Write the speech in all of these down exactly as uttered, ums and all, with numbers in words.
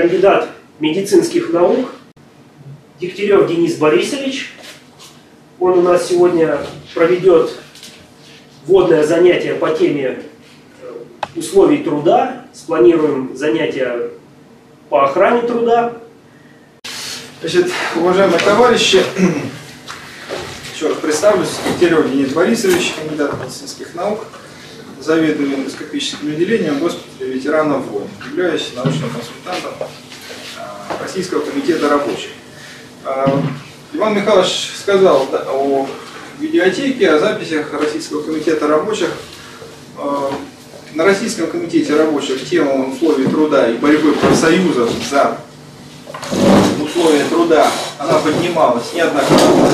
кандидат медицинских наук Дегтярев Денис Борисович. Он у нас сегодня проведет вводное занятие по теме условий труда. Спланируем занятия по охране труда. Значит, уважаемые товарищи, еще раз представлюсь. Дегтярев Денис Борисович, кандидат медицинских наук, заведующий эндоскопическим отделением госпиталя ветеранов войн. Являюсь научным консультантом Российского комитета рабочих. Иван Михайлович сказал о видеотеке, о записях Российского комитета рабочих. На Российском комитете рабочих тема условий труда и борьбы профсоюзов за условия труда, она поднималась неоднократно.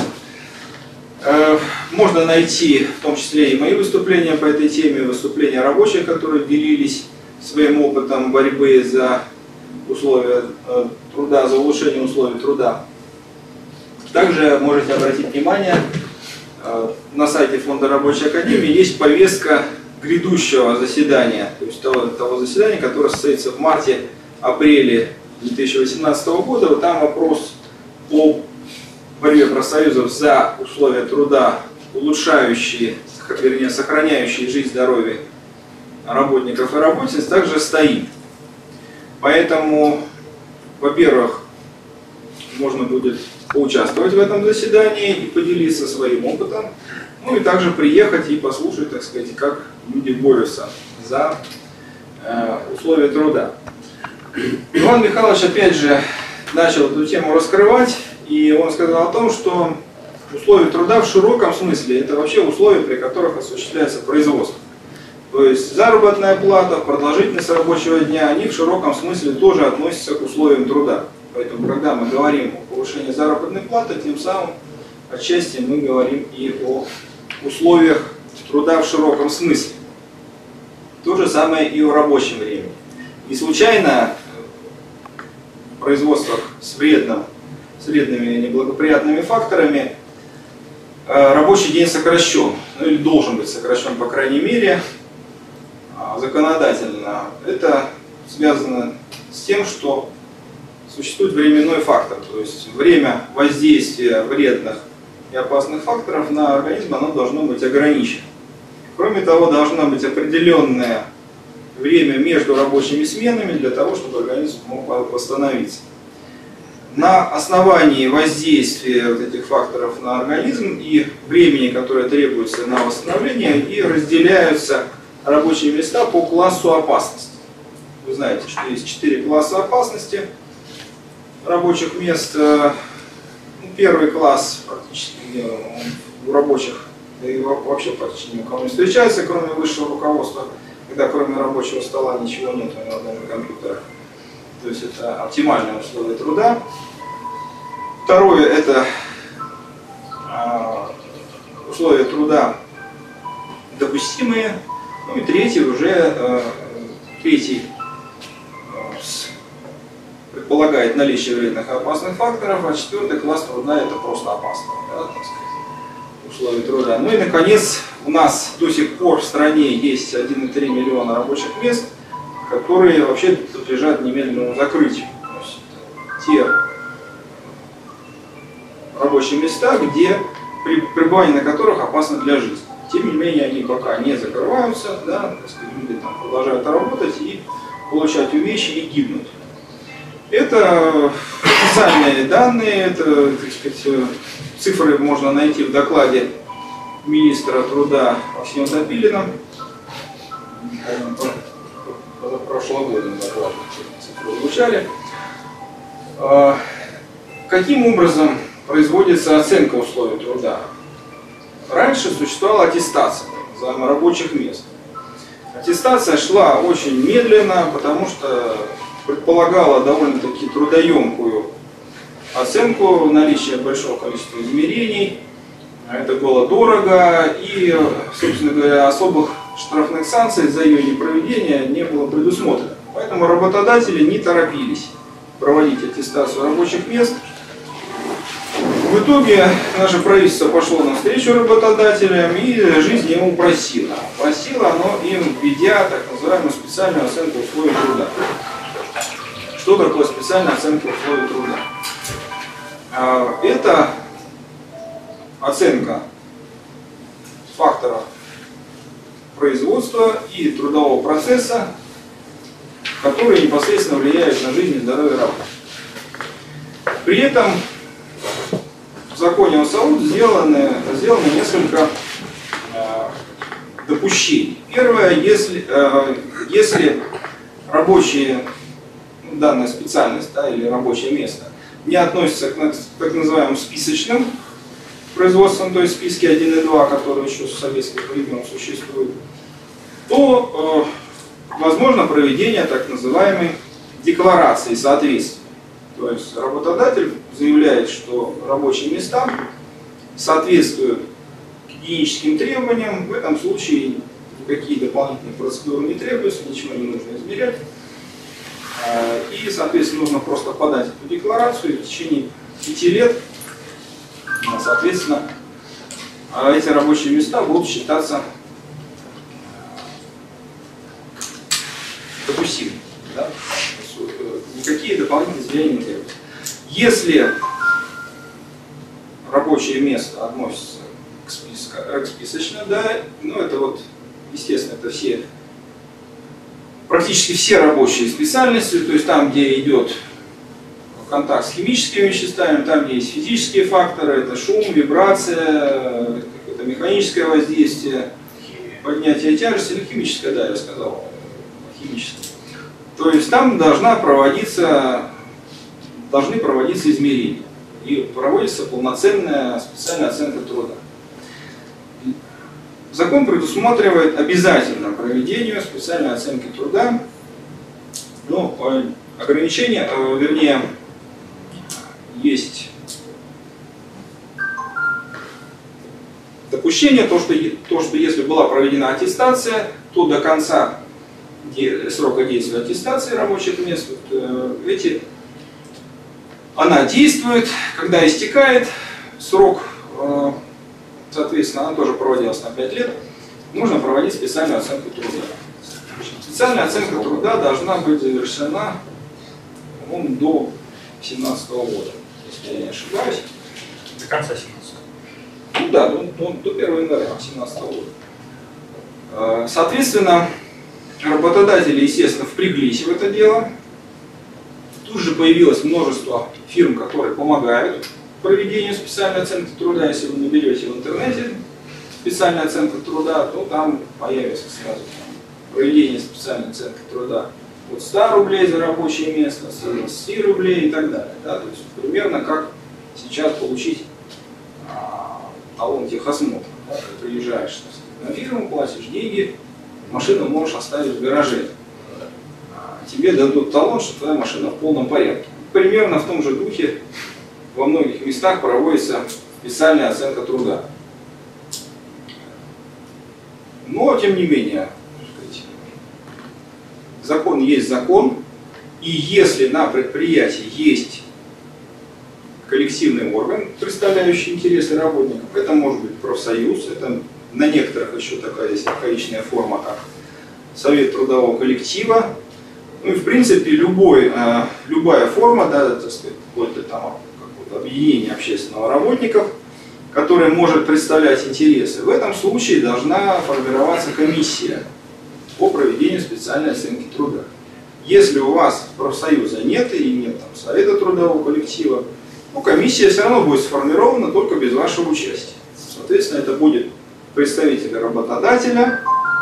Можно найти в том числе и мои выступления по этой теме, выступления рабочих, которые делились своим опытом борьбы за условия труда, за улучшение условий труда. Также можете обратить внимание, на сайте Фонда Рабочей Академии есть повестка грядущего заседания, то есть того, того заседания, которое состоится в марте-апреле две тысячи восемнадцатого года. Там вопрос о борьбе профсоюзов за условия труда, улучшающие, вернее, сохраняющие жизнь, здоровье работников и работниц, также стоит. Поэтому, во-первых, можно будет поучаствовать в этом заседании и поделиться своим опытом, ну и также приехать и послушать, так сказать, как люди борются за э, условия труда. Иван Михайлович опять же начал эту тему раскрывать, и он сказал о том, что условия труда в широком смысле это вообще условия, при которых осуществляется производство. То есть заработная плата, продолжительность рабочего дня, они в широком смысле тоже относятся к условиям труда. Поэтому, когда мы говорим о повышении заработной платы, тем самым отчасти мы говорим и о условиях труда в широком смысле. То же самое и о рабочем времени. Не случайно в производствах с, вредным, с вредными неблагоприятными факторами рабочий день сокращен, ну или должен быть сокращен, по крайней мере, законодательно. Это связано с тем, что существует временной фактор, то есть время воздействия вредных и опасных факторов на организм, оно должно быть ограничено. Кроме того, должно быть определенное время между рабочими сменами для того, чтобы организм мог восстановиться. На основании воздействия вот этих факторов на организм и времени, которое требуется на восстановление, и разделяются рабочие места по классу опасности. Вы знаете, что есть четыре класса опасности рабочих мест. Первый класс практически у рабочих, да и вообще практически ни у кого не встречается, кроме высшего руководства, когда кроме рабочего стола ничего нет ни одного компьютера. То есть это оптимальные условия труда. Второе — это условия труда допустимые. Ну и третий уже третий предполагает наличие вредных и опасных факторов, а четвертый класс труда — это просто опасно, да, так сказать, условия труда. Ну и наконец, у нас до сих пор в стране есть один и три миллиона рабочих мест, которые вообще подлежат немедленному закрытию. То есть, те рабочие места, где пребывание на которых опасно для жизни. Тем не менее, они пока не закрываются, да, так сказать, люди там продолжают работать и получать увечья и гибнуть. Это официальные данные, это, так сказать, цифры можно найти в докладе министра труда Максима Топилина. Прошлогоднем докладе цифры звучали. Каким образом производится оценка условий труда? Раньше существовала аттестация за рабочих мест. Аттестация шла очень медленно, потому что предполагала довольно-таки трудоемкую оценку, наличие большого количества измерений. Это было дорого, и, собственно говоря, особых штрафных санкций за ее непроведение не было предусмотрено. Поэтому работодатели не торопились проводить аттестацию рабочих мест. В итоге наше правительство пошло навстречу работодателям и жизнь ему упростила. Упростило оно им, введя так называемую специальную оценку условий труда. что такое специальная оценка условий труда? Это оценка факторов производства и трудового процесса, которые непосредственно влияют на жизнь и здоровье рабочих. При этом в законе о САУД сделано, сделано несколько э, допущений. Первое, если, э, если рабочие, ну, данная специальность, да, или рабочее место не относится к так называемым списочным производствам, то есть списки один и два, которые еще с советских времен существуют, то э, возможно проведение так называемой декларации соответствия. То есть работодатель заявляет, что рабочие места соответствуют гигиеническим требованиям, в этом случае никакие дополнительные процедуры не требуются, ничего не нужно измерять. И, соответственно, нужно просто подать эту декларацию, и в течение пяти лет, соответственно, эти рабочие места будут считаться допустимыми. Да? Никакие дополнительные изменения не требуются. Если рабочее место относится к, списку, к списочно, да, ну это вот, естественно, это все, практически все рабочие специальности, то есть там, где идет контакт с химическими веществами, там, где есть физические факторы, это шум, вибрация, это механическое воздействие, поднятие тяжести, или химическое, да, я сказал, химическое. То есть там должна проводиться, должны проводиться измерения и проводится полноценная специальная оценка труда. Закон предусматривает обязательно проведение специальной оценки труда, но ограничения, вернее, есть допущение, то что, то, что если была проведена аттестация, то до конца срока действия аттестации рабочих мест, эти, она действует, когда истекает срок, соответственно, она тоже проводилась на пять лет, нужно проводить специальную оценку труда. Специальная оценка труда должна быть завершена, по-моему, до две тысячи семнадцатого года, если я не ошибаюсь. До конца семнадцатого. Ну да, до, до, до первого января две тысячи семнадцатого года. Соответственно, работодатели, естественно, впряглись в это дело. Тут же появилось множество фирм, которые помогают проведению специальной оценки труда. Если вы наберете в интернете специальная оценка труда, то там появится сразу там, проведение специальной оценки труда от ста рублей за рабочее место, с двадцати рублей и так далее. Да? То есть примерно как сейчас получить а, талон техосмотра. Да? Ты приезжаешь на фирму, платишь деньги, машину можешь оставить в гараже. Тебе дадут талон, что твоя машина в полном порядке. Примерно в том же духе во многих местах проводится специальная оценка труда. Но, тем не менее, закон есть закон, и если на предприятии есть коллективный орган, представляющий интересы работников, это может быть профсоюз, это на некоторых еще такая есть архаичная форма, как совет трудового коллектива. Ну и в принципе любой, э, любая форма, да, так сказать, какое-то там какое-то объединение общественного работников, которое может представлять интересы, в этом случае должна формироваться комиссия по проведению специальной оценки труда. Если у вас профсоюза нет или нет там, совета трудового коллектива, ну, комиссия все равно будет сформирована только без вашего участия. Соответственно, это будет представитель работодателя,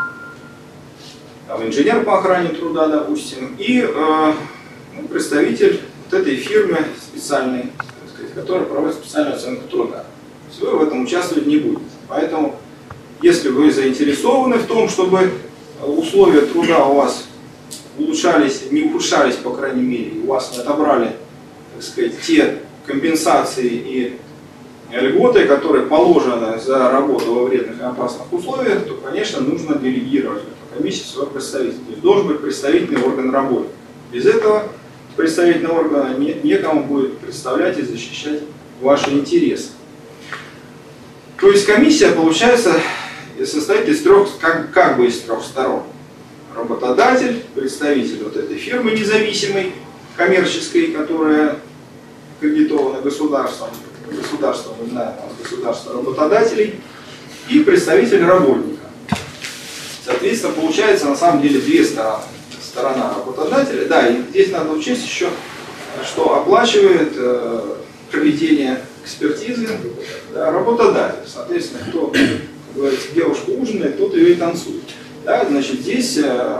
инженер по охране труда, допустим, и э, ну, представитель вот этой фирмы специальной, так сказать, которая проводит специальную оценку труда. То есть вы в этом участвовать не будете. Поэтому, если вы заинтересованы в том, чтобы условия труда у вас улучшались, не ухудшались, по крайней мере, и у вас не отобрали, так сказать, те компенсации и льготы, которые положены за работу во вредных и опасных условиях, то, конечно, нужно делегировать комиссию своего представителя. То есть должен быть представительный орган работы. Без этого представительного органа не, некому будет представлять и защищать ваши интересы. То есть комиссия, получается, состоит из трех, как, как бы из трех сторон. Работодатель, представитель вот этой фирмы независимой коммерческой, которая кредитована государством, государством, мы знаем, государство работодателей, и представитель работника. Соответственно, получается на самом деле две стороны. Сторона работодателя. Да, и здесь надо учесть еще, что оплачивает э, проведение экспертизы, да, работодатель. Соответственно, кто, как говорится, девушка ужинает, тот ее и танцует. Да, значит, здесь э,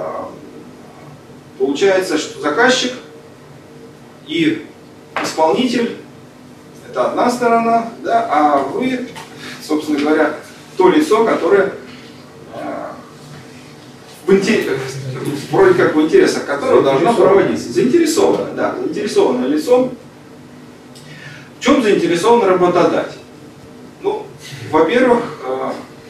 получается, что заказчик и исполнитель — это одна сторона, да, а вы, собственно говоря, то лицо, которое э, в интерес, вроде как в интересах которого должно проводиться. Заинтересованное, да, заинтересованное лицо. В чем заинтересован работодатель? Ну, во-первых, э,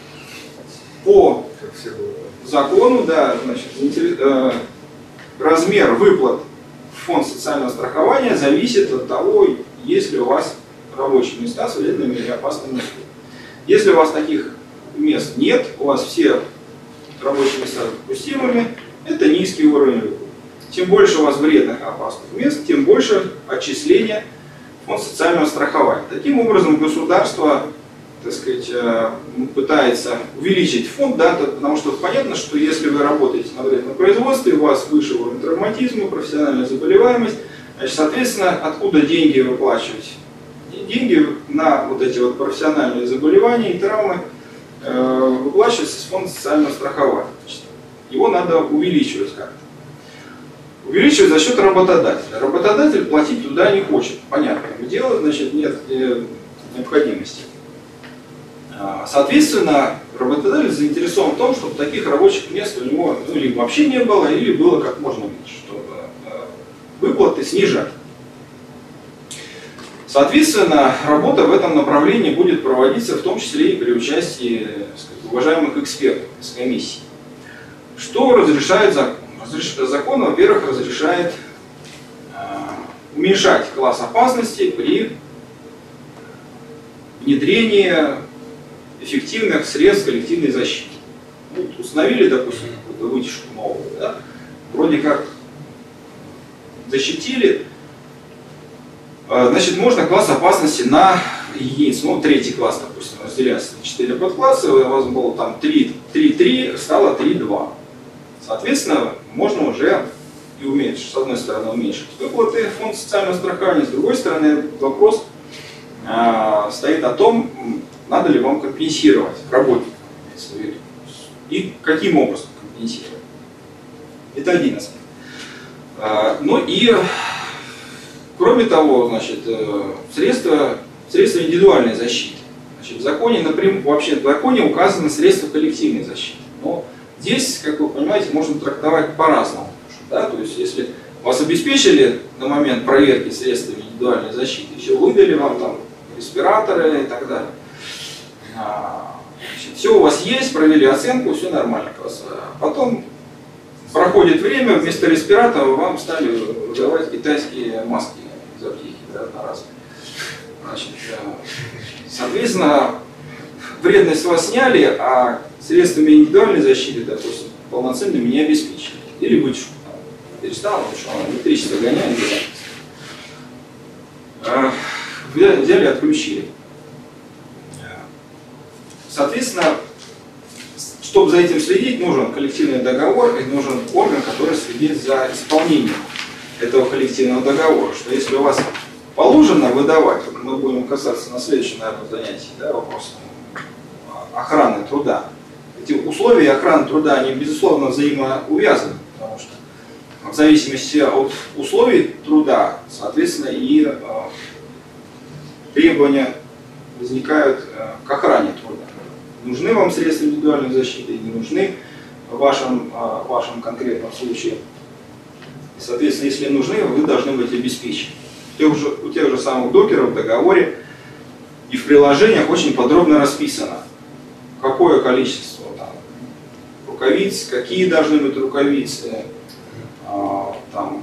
по закону, да, значит, э, размер выплат в фонд социального страхования зависит от того, есть ли у вас рабочие места с вредными или опасными условиями. Если у вас таких мест нет, у вас все рабочие места допустимыми, это низкий уровень выплат. Чем больше у вас вредных и опасных мест, тем больше отчисления в фонд социального страхования. Таким образом, государство, так сказать, пытается увеличить фонд, да, потому что понятно, что если вы работаете на вредном производстве, у вас выше уровень травматизма, профессиональная заболеваемость, значит, соответственно, откуда деньги выплачивать? Деньги на вот эти вот профессиональные заболевания и травмы э, выплачиваются из фонда социального страхования. Значит, его надо увеличивать как-то. Увеличивать за счет работодателя. Работодатель платить туда не хочет. Понятное дело, значит, нет э, необходимости. Соответственно, работодатель заинтересован в том, чтобы таких рабочих мест у него, ну, либо вообще не было, или было как можно меньше, чтобы выплаты снижать. Соответственно, работа в этом направлении будет проводиться в том числе и при участии, так сказать, уважаемых экспертов из комиссии. Что разрешает закон? Закон, во-первых, разрешает уменьшать класс опасности при внедрении эффективных средств коллективной защиты. Вот установили, допустим, какую-то вытяжку новую, да? Вроде как защитили, значит, можно класс опасности на единицу, ну, третий класс, допустим, разделяется на четыре подкласса, у вас было там три три, стало три два. Соответственно, можно уже и уменьшить, с одной стороны, уменьшить выплаты фонда социального страхования, с другой стороны, вопрос э, стоит о том, надо ли вам компенсировать работников, и каким образом компенсировать. Это один аспект. Э, ну и кроме того, значит, средства, средства индивидуальной защиты. Значит, в законе, напрямую, вообще в законе указаны средства коллективной защиты. Но здесь, как вы понимаете, можно трактовать по-разному. Да? То есть, если вас обеспечили на момент проверки средствами индивидуальной защиты, все выдали вам там респираторы и так далее. Значит, все у вас есть, провели оценку, все нормально. Потом проходит время, вместо респиратора вам стали выдавать китайские маски из аптеки, да, одноразовые. Значит, соответственно, вредность вас сняли, а средствами индивидуальной защиты, допустим, полноценными не обеспечили. Или вытяжку перестало, потому что она электричество гоняет. Взяли, отключили. Соответственно, чтобы за этим следить, нужен коллективный договор и нужен орган, который следит за исполнением этого коллективного договора. Что если у вас положено выдавать, мы будем касаться на следующем, наверное, занятии, да, вопросом охраны труда. Эти условия охраны труда, они, безусловно, взаимоувязаны, потому что в зависимости от условий труда, соответственно, и э, требования возникают э, к охране труда. Нужны вам средства индивидуальной защиты, не нужны в вашем, в вашем конкретном случае. И, соответственно, если нужны, вы должны быть обеспечены. У тех же, у тех же самых докеров в договоре и в приложениях очень подробно расписано, какое количество там, рукавиц, какие должны быть рукавицы, там,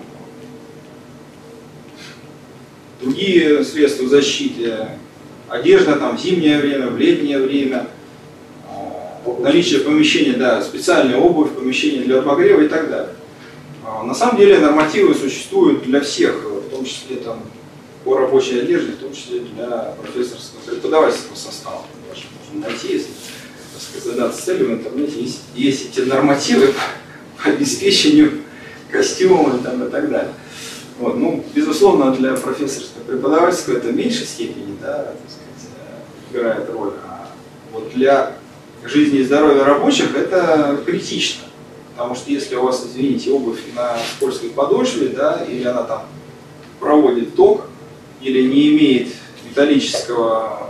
другие средства защиты, одежда там, в зимнее время, в летнее время, наличие помещения, да, специальная обувь, помещение для обогрева и так далее. На самом деле нормативы существуют для всех, в том числе там, по рабочей одежде, в том числе для профессорского преподавательского состава. Можно найти, если так сказать, задаться целью в интернете, есть, есть эти нормативы по обеспечению костюмами там, и так далее. Вот. Ну, безусловно, для профессорского преподавательского это в меньшей степени, да, так сказать, играет роль. А вот для жизни и здоровья рабочих это критично. Потому что если у вас, извините, обувь на скользкой подошве, да, или она там проводит ток, или не имеет металлического,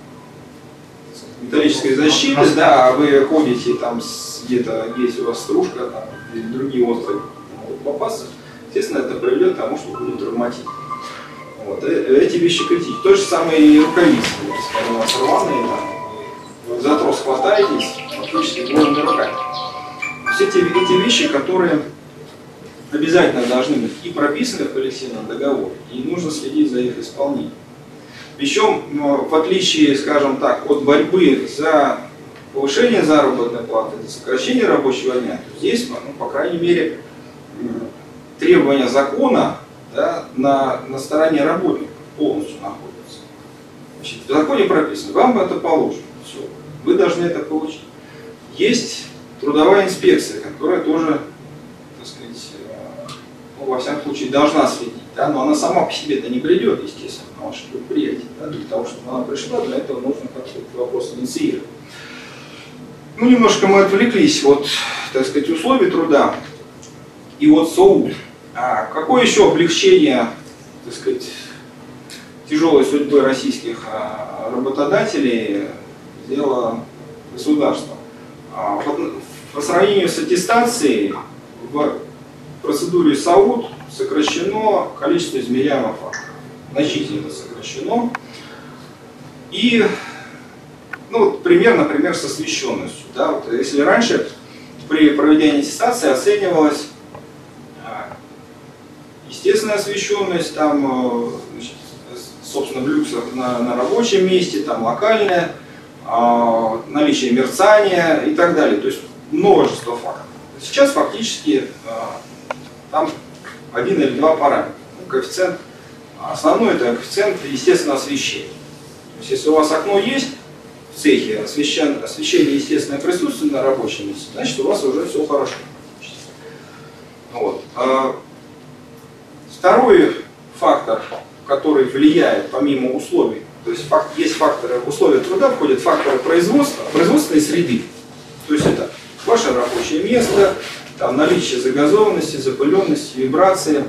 металлической защиты, да, а вы ходите там где-то, есть у вас стружка, там, и другие острые могут попасться, естественно, это приведет к тому, что будет травматизм. Вот. Эти вещи критичны. То же самое и рукавицы. Если они у вас рваные, вы за трос хватаетесь, фактически голыми руками. Все эти, эти вещи, которые обязательно должны быть и прописаны в коллективном договоре, и нужно следить за их исполнением. Причем, в отличие, скажем так, от борьбы за повышение заработной платы, за сокращение рабочего дня, то здесь, ну, по крайней мере, требования закона, да, на, на стороне работников полностью находятся. Значит, в законе прописано, вам это положено, все, вы должны это получить. Есть трудовая инспекция, которая тоже, так сказать, ну, во всяком случае, должна следить, да, но она сама по себе-то не придет, естественно, на ваше предприятие. Да, для того, чтобы она пришла, для этого нужно как-то вопрос инициировать. Ну, немножко мы отвлеклись от, так сказать, условий труда и от СОУ. А какое еще облегчение, так сказать, тяжелой судьбы российских работодателей сделало государство? По сравнению с аттестацией в процедуре САУД сокращено количество измеряемых факторов. Значительно сокращено. И, ну, вот пример, например, с освещенностью. Да, вот если раньше при проведении аттестации оценивалась естественная освещенность, там, значит, собственно, в люксах на, на рабочем месте, там локальное, э, наличие мерцания и так далее. То есть множество факторов. Сейчас фактически э, там один или два параметра. Ну, коэффициент, основной это коэффициент естественного освещения. То есть если у вас окно есть в цехе, освещение, освещение естественное присутствует на рабочем месте, значит у вас уже все хорошо. Вот. Второй фактор, который влияет помимо условий, то есть факт, есть факторы в условия труда, входят факторы производства, производственной среды. То есть это ваше рабочее место, там, наличие загазованности, запыленности, вибрации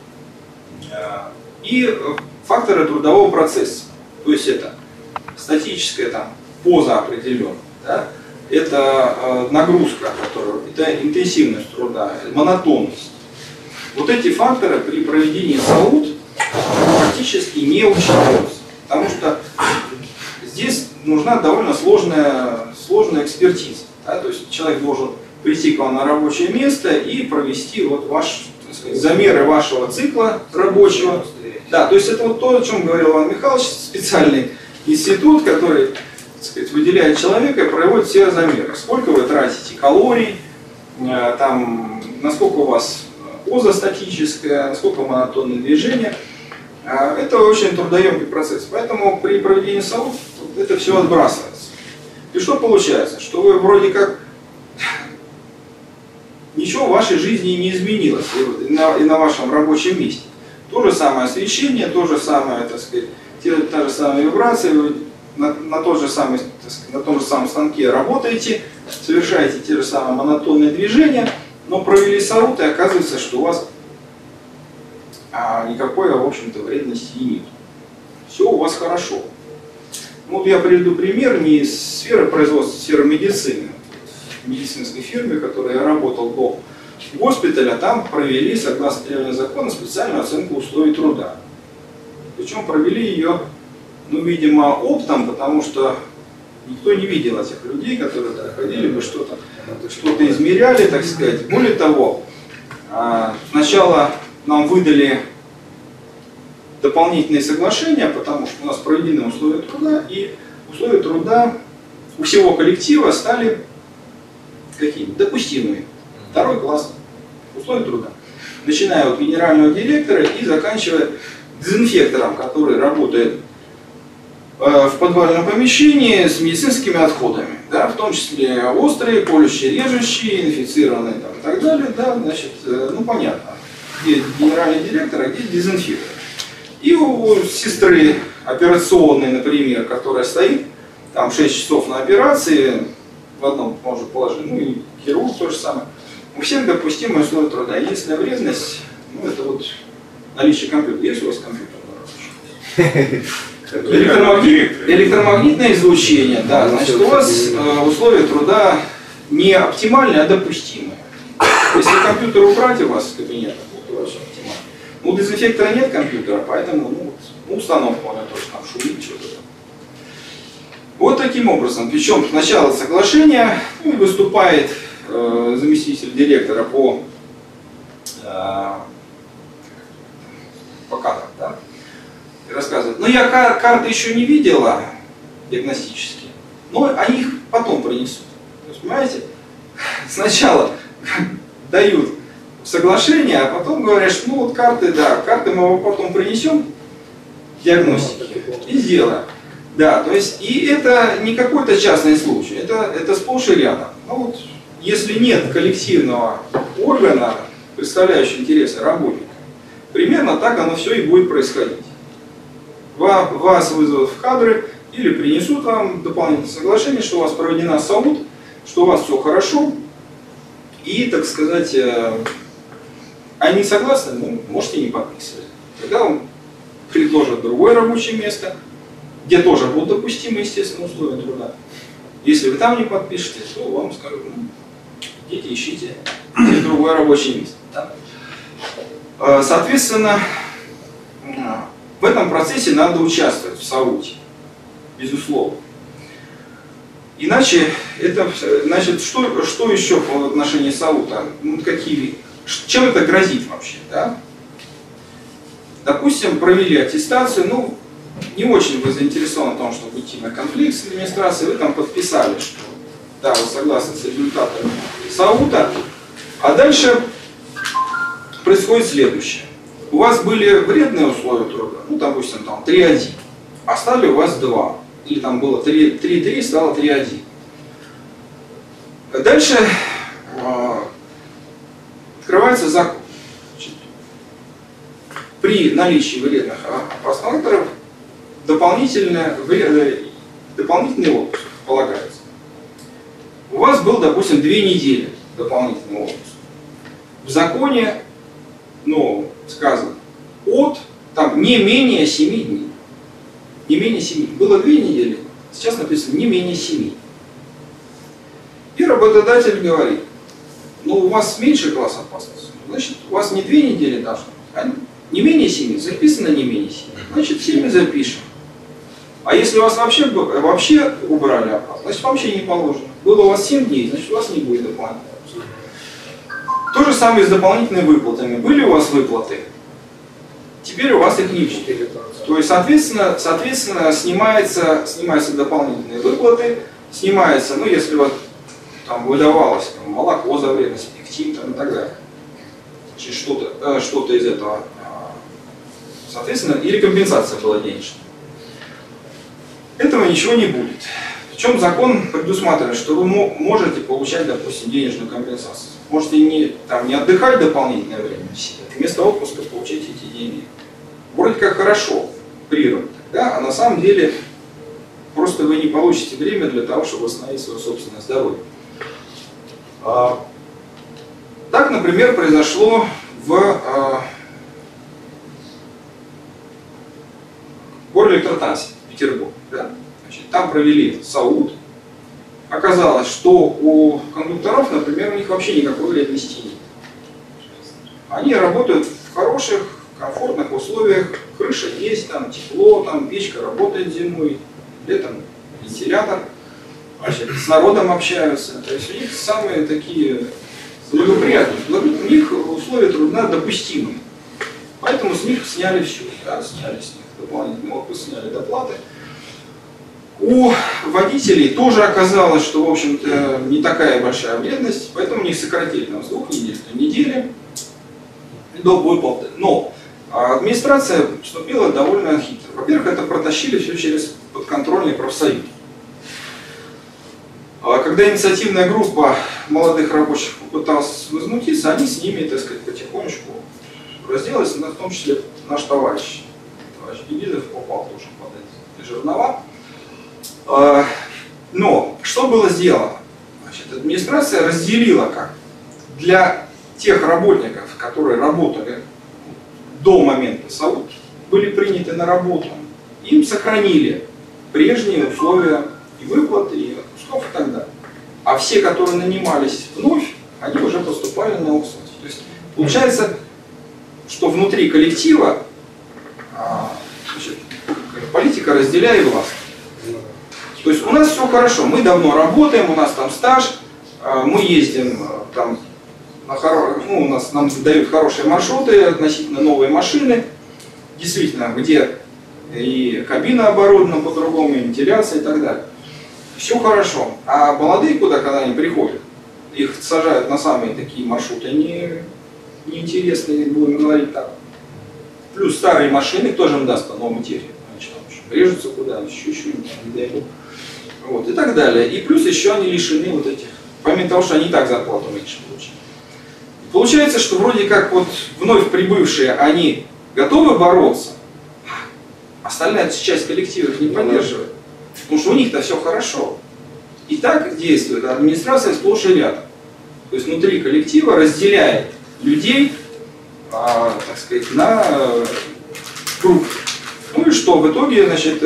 и факторы трудового процесса. То есть это статическая там, поза определенная, да? Это э, нагрузка, которая, это интенсивность труда, монотонность. Вот эти факторы при проведении САУД практически не учитываются, потому что здесь нужна довольно сложная, сложная экспертиза. Да? То есть человек должен прийти к вам на рабочее место и провести вот ваш, так сказать, замеры вашего цикла рабочего. Да, то есть это вот то, о чем говорил Иван Михайлович, специальный институт, который, так сказать, выделяет человека и проводит все замеры. Сколько вы тратите калорий, там, насколько у вас поза статическая, насколько монотонное движение. Это очень трудоемкий процесс. Поэтому при проведении САУД это все отбрасывается. И что получается? Что вы вроде как ничего в вашей жизни не изменилось и на, и на вашем рабочем месте. То же самое освещение, то же самое, так сказать, те, та же самая вибрация, вы на, на, тот же самый, так сказать, на том же самом станке работаете, совершаете те же самые монотонные движения, но провели САУД, и оказывается, что у вас а, никакой, в общем-то, вредности нет. Все у вас хорошо. Ну, вот я приведу пример не из сферы производства, а из сферы медицины. В медицинской фирме, в которой я работал до госпиталя, там провели, согласно требованиям закона, специальную оценку условий труда. Причем провели ее, ну, видимо, оптом, потому что никто не видел этих людей, которые ходили бы что-то что-то измеряли, так сказать. Более того, сначала нам выдали дополнительные соглашения, потому что у нас проведены условия труда, и условия труда у всего коллектива стали какими? Допустимыми. Второй класс условий труда. начиная от генерального директора и заканчивая дезинфектором, который работает в подвальном помещении с медицинскими отходами, да, в том числе острые, колющие, режущие, инфицированные там, и так далее. Да, значит, ну понятно, где генеральный директор, а где дезинфектор. И у сестры операционной, например, которая стоит там шесть часов на операции, в одном может положить, ну и хирург то же самое. У всех допустимые условия труда. Единственная вредность, ну это вот наличие компьютера. Есть у вас компьютер? Электромагнит, электромагнитное излучение, да, значит, у вас э, условия труда не оптимальные, а допустимые. Если компьютер убрать у вас из кабинета, то вообще оптимально. У дезинфектора нет компьютера, поэтому ну, ну, установка она тоже там шумит, что-то там. Вот таким образом, причем сначала соглашения, ну, выступает э, заместитель директора по, э, по кадрам, да? И рассказывает, ну я кар карты еще не видела диагностические, но они их потом принесут. То есть, понимаете, сначала дают соглашение, а потом говорят, что ну вот карты, да, карты мы потом принесем диагностики и сделаем. Да, то есть, и это не какой-то частный случай, это, это сплошь и рядом. Ну вот, если нет коллективного органа, представляющего интересы работника, примерно так оно все и будет происходить. Вас вызовут в кадры или принесут вам дополнительное соглашение, что у вас проведена САУД, что у вас все хорошо, и, так сказать, они согласны, ну, можете не подписывать. Тогда вам предложат другое рабочее место, где тоже будут допустимы, естественно, условия труда. Если вы там не подпишете, то вам скажут, ну, идите, ищите другое рабочее место. Да? Соответственно, в этом процессе надо участвовать в САУДе, безусловно. Иначе, это, значит, что, что еще по отношению САУДа? Ну, какие, чем это грозит вообще? Да? Допустим, провели аттестацию, ну, не очень вы заинтересованы в том, чтобы идти на конфликт с администрацией, вы там подписали, что да, вы согласны с результатами САУДа, а дальше происходит следующее. У вас были вредные условия труда, ну, допустим, там три один, а стали у вас два, или там было три три, стало три один. Дальше э, открывается закон. Значит, при наличии вредных опасных факторов дополнительный, дополнительный отпуск полагается. У вас был, допустим, две недели дополнительный отпуск. В законе, ну, сказано, от, там, не менее семи дней. Не менее семи. Было две недели, сейчас написано не менее семи. И работодатель говорит, ну, у вас меньше класс опасности, значит, у вас не две недели должно быть, а не менее семи, записано не менее семи, значит, семь запишем. А если у вас вообще, вообще убрали опасность, значит, вообще не положено. Было у вас семь дней, значит, у вас не будет дополнительного. То же самое с дополнительными выплатами. Были у вас выплаты, теперь у вас их не будет. То есть, соответственно, соответственно снимается, снимаются дополнительные выплаты, снимается, ну, если вот там выдавалось там, молоко за вредность, пектин там, и так далее. Что-то э, что-то из этого. Соответственно, или компенсация была денежная. Этого ничего не будет. Причем закон предусматривает, что вы можете получать, допустим, денежную компенсацию. Можете не, там, не отдыхать дополнительное время, вместо отпуска получить эти деньги. Вроде как хорошо, природно, да? А на самом деле просто вы не получите время для того, чтобы восстановить свое собственное здоровье. А, так, например, произошло в а, Горэлектротрансе, Петербург. Да? Значит, там провели САУД. Оказалось, что у кондукторов, например, у них вообще никакой вредности нет. Они работают в хороших, комфортных условиях. Крыша есть, там тепло, там печка работает зимой, летом вентилятор. Значит, с народом общаются. То есть у них самые такие благоприятные. У них условия труда допустимые. Поэтому с них сняли все. Да, сняли с них дополнительный отпуск, сняли доплаты. У водителей тоже оказалось, что, в общем-то, не такая большая вредность, поэтому у них сократили там, с двух недель до недели. до выплаты. Но администрация поступила довольно хитро. Во-первых, это протащили все через подконтрольный профсоюз. Когда инициативная группа молодых рабочих попыталась возмутиться, они с ними, так сказать, потихонечку разделались, в том числе наш товарищ, товарищ Бедидов попал тоже под эти жернова. Но что было сделано? Значит, администрация разделила как для тех работников, которые работали до момента САУ, были приняты на работу, им сохранили прежние условия и выплаты, и отпусков и так далее. А все, которые нанимались вновь, они уже поступали на аутсорс. То есть получается, что внутри коллектива значит, политика разделяет власть. То есть у нас все хорошо, мы давно работаем, у нас там стаж, мы ездим там, на хоро... ну, у нас нам дают хорошие маршруты, относительно новые машины, действительно, где и кабина оборудована по-другому, и вентиляция и так далее. Все хорошо. А молодые куда, когда они приходят, их сажают на самые такие маршруты, не, неинтересные, будем говорить так. Плюс старые машины, кто же им даст по новому технику? Они что, режутся куда-нибудь, чуть-чуть, не дай бог. Вот, и так далее. И плюс еще они лишены вот этих, помимо того, что они и так зарплату меньше получают. Получается, что вроде как вот вновь прибывшие, они готовы бороться, а остальная часть коллектива их не поддерживает. Потому что у них-то все хорошо. И так действует администрация сплошь и рядом. То есть внутри коллектива разделяет людей, а, так сказать, на группы. Ну и что, в итоге, значит,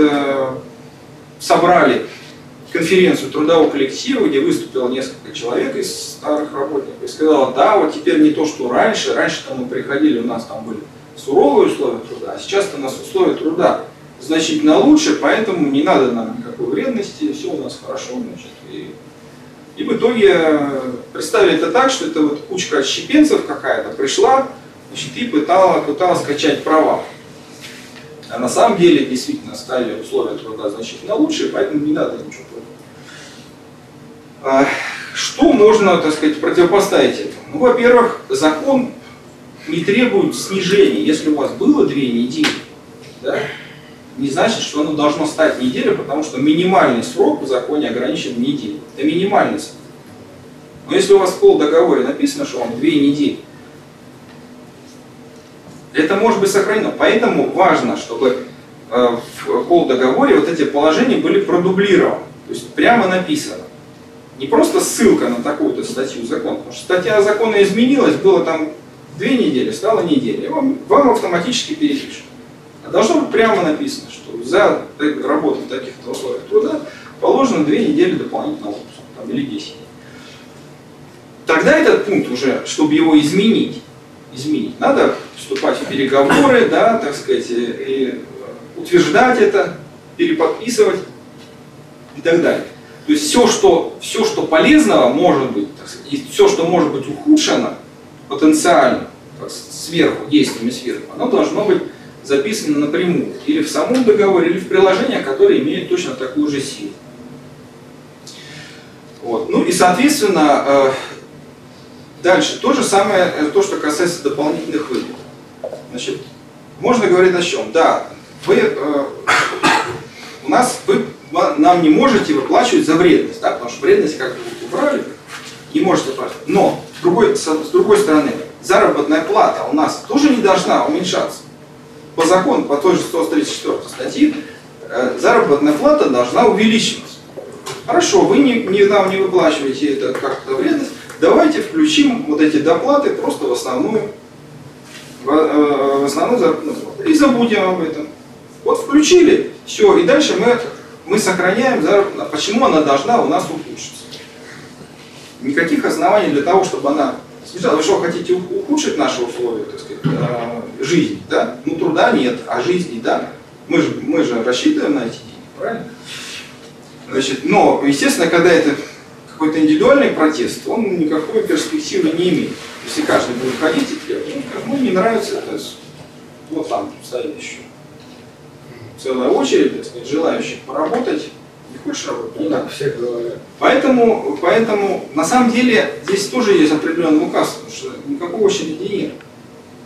собрали конференцию трудового коллектива, где выступило несколько человек из старых работников и сказала, да, вот теперь не то, что раньше, раньше-то мы приходили, у нас там были суровые условия труда, а сейчас-то у нас условия труда значительно лучше, поэтому не надо нам никакой вредности, все у нас хорошо, значит, и, и в итоге представили это так, что это вот кучка отщепенцев какая-то пришла, значит, и пыталась, пыталась скачать права. А на самом деле действительно стали условия труда значительно лучше, поэтому не надо ничего против. Что можно, так сказать, противопоставить этому? Ну, во-первых, закон не требует снижения. Если у вас было две недели, да, не значит, что оно должно стать неделей, потому что минимальный срок в законе ограничен в неделю. Это минимальный срок. Но если у вас в колл-договоре написано, что вам две недели, это может быть сохранено. Поэтому важно, чтобы в колл-договоре вот эти положения были продублированы. То есть прямо написано. Не просто ссылка на такую-то статью закона. Потому что статья закона изменилась, было там две недели, стало неделя. Вам, вам автоматически перепишут. А должно быть прямо написано, что за работу в таких-то условиях труда положено две недели дополнительного отпуска. Там, или десять. Тогда этот пункт уже, чтобы его изменить, изменить. Надо вступать в переговоры, да, так сказать, и, и утверждать это, переподписывать и так далее. То есть все, что, все, что полезного может быть, так сказать, и все, что может быть ухудшено потенциально, так, сверху, действиями сверху, оно должно быть записано напрямую. Или в самом договоре, или в приложениях, которые имеют точно такую же силу. Вот. Ну и соответственно, дальше то же самое, то, что касается дополнительных выплат. Значит, можно говорить о чем? Да, вы, э, у нас вы нам не можете выплачивать за вредность, да, потому что вредность как бы убрали, не можете платить. Но с другой, с другой стороны, заработная плата у нас тоже не должна уменьшаться. По закону, по той же сто тридцать четвёртой статье, э, заработная плата должна увеличиваться. Хорошо, вы не, не, нам не выплачиваете это как-то вредность. Давайте включим вот эти доплаты просто в основную, в, э, в основную заработную плату и забудем об этом. Вот включили, все, и дальше мы, мы сохраняем заработную. Почему она должна у нас ухудшиться? Никаких оснований для того, чтобы она снижалась. Вы что, хотите ухудшить наши условия, так сказать, э, жизни? Да? Ну труда нет, а жизни, да. Мы же, мы же рассчитываем на эти деньги, правильно? Значит, но, естественно, когда это какой-то индивидуальный протест, он никакой перспективы не имеет. Если каждый будет ходить и требовать, он скажет, ну не нравится, это вот там стоит еще целая очередь, так сказать, желающих поработать. Не хочешь работать? Не надо. Все говорят. Поэтому, поэтому, на самом деле, здесь тоже есть определенный указ, потому что никакой очереди нет.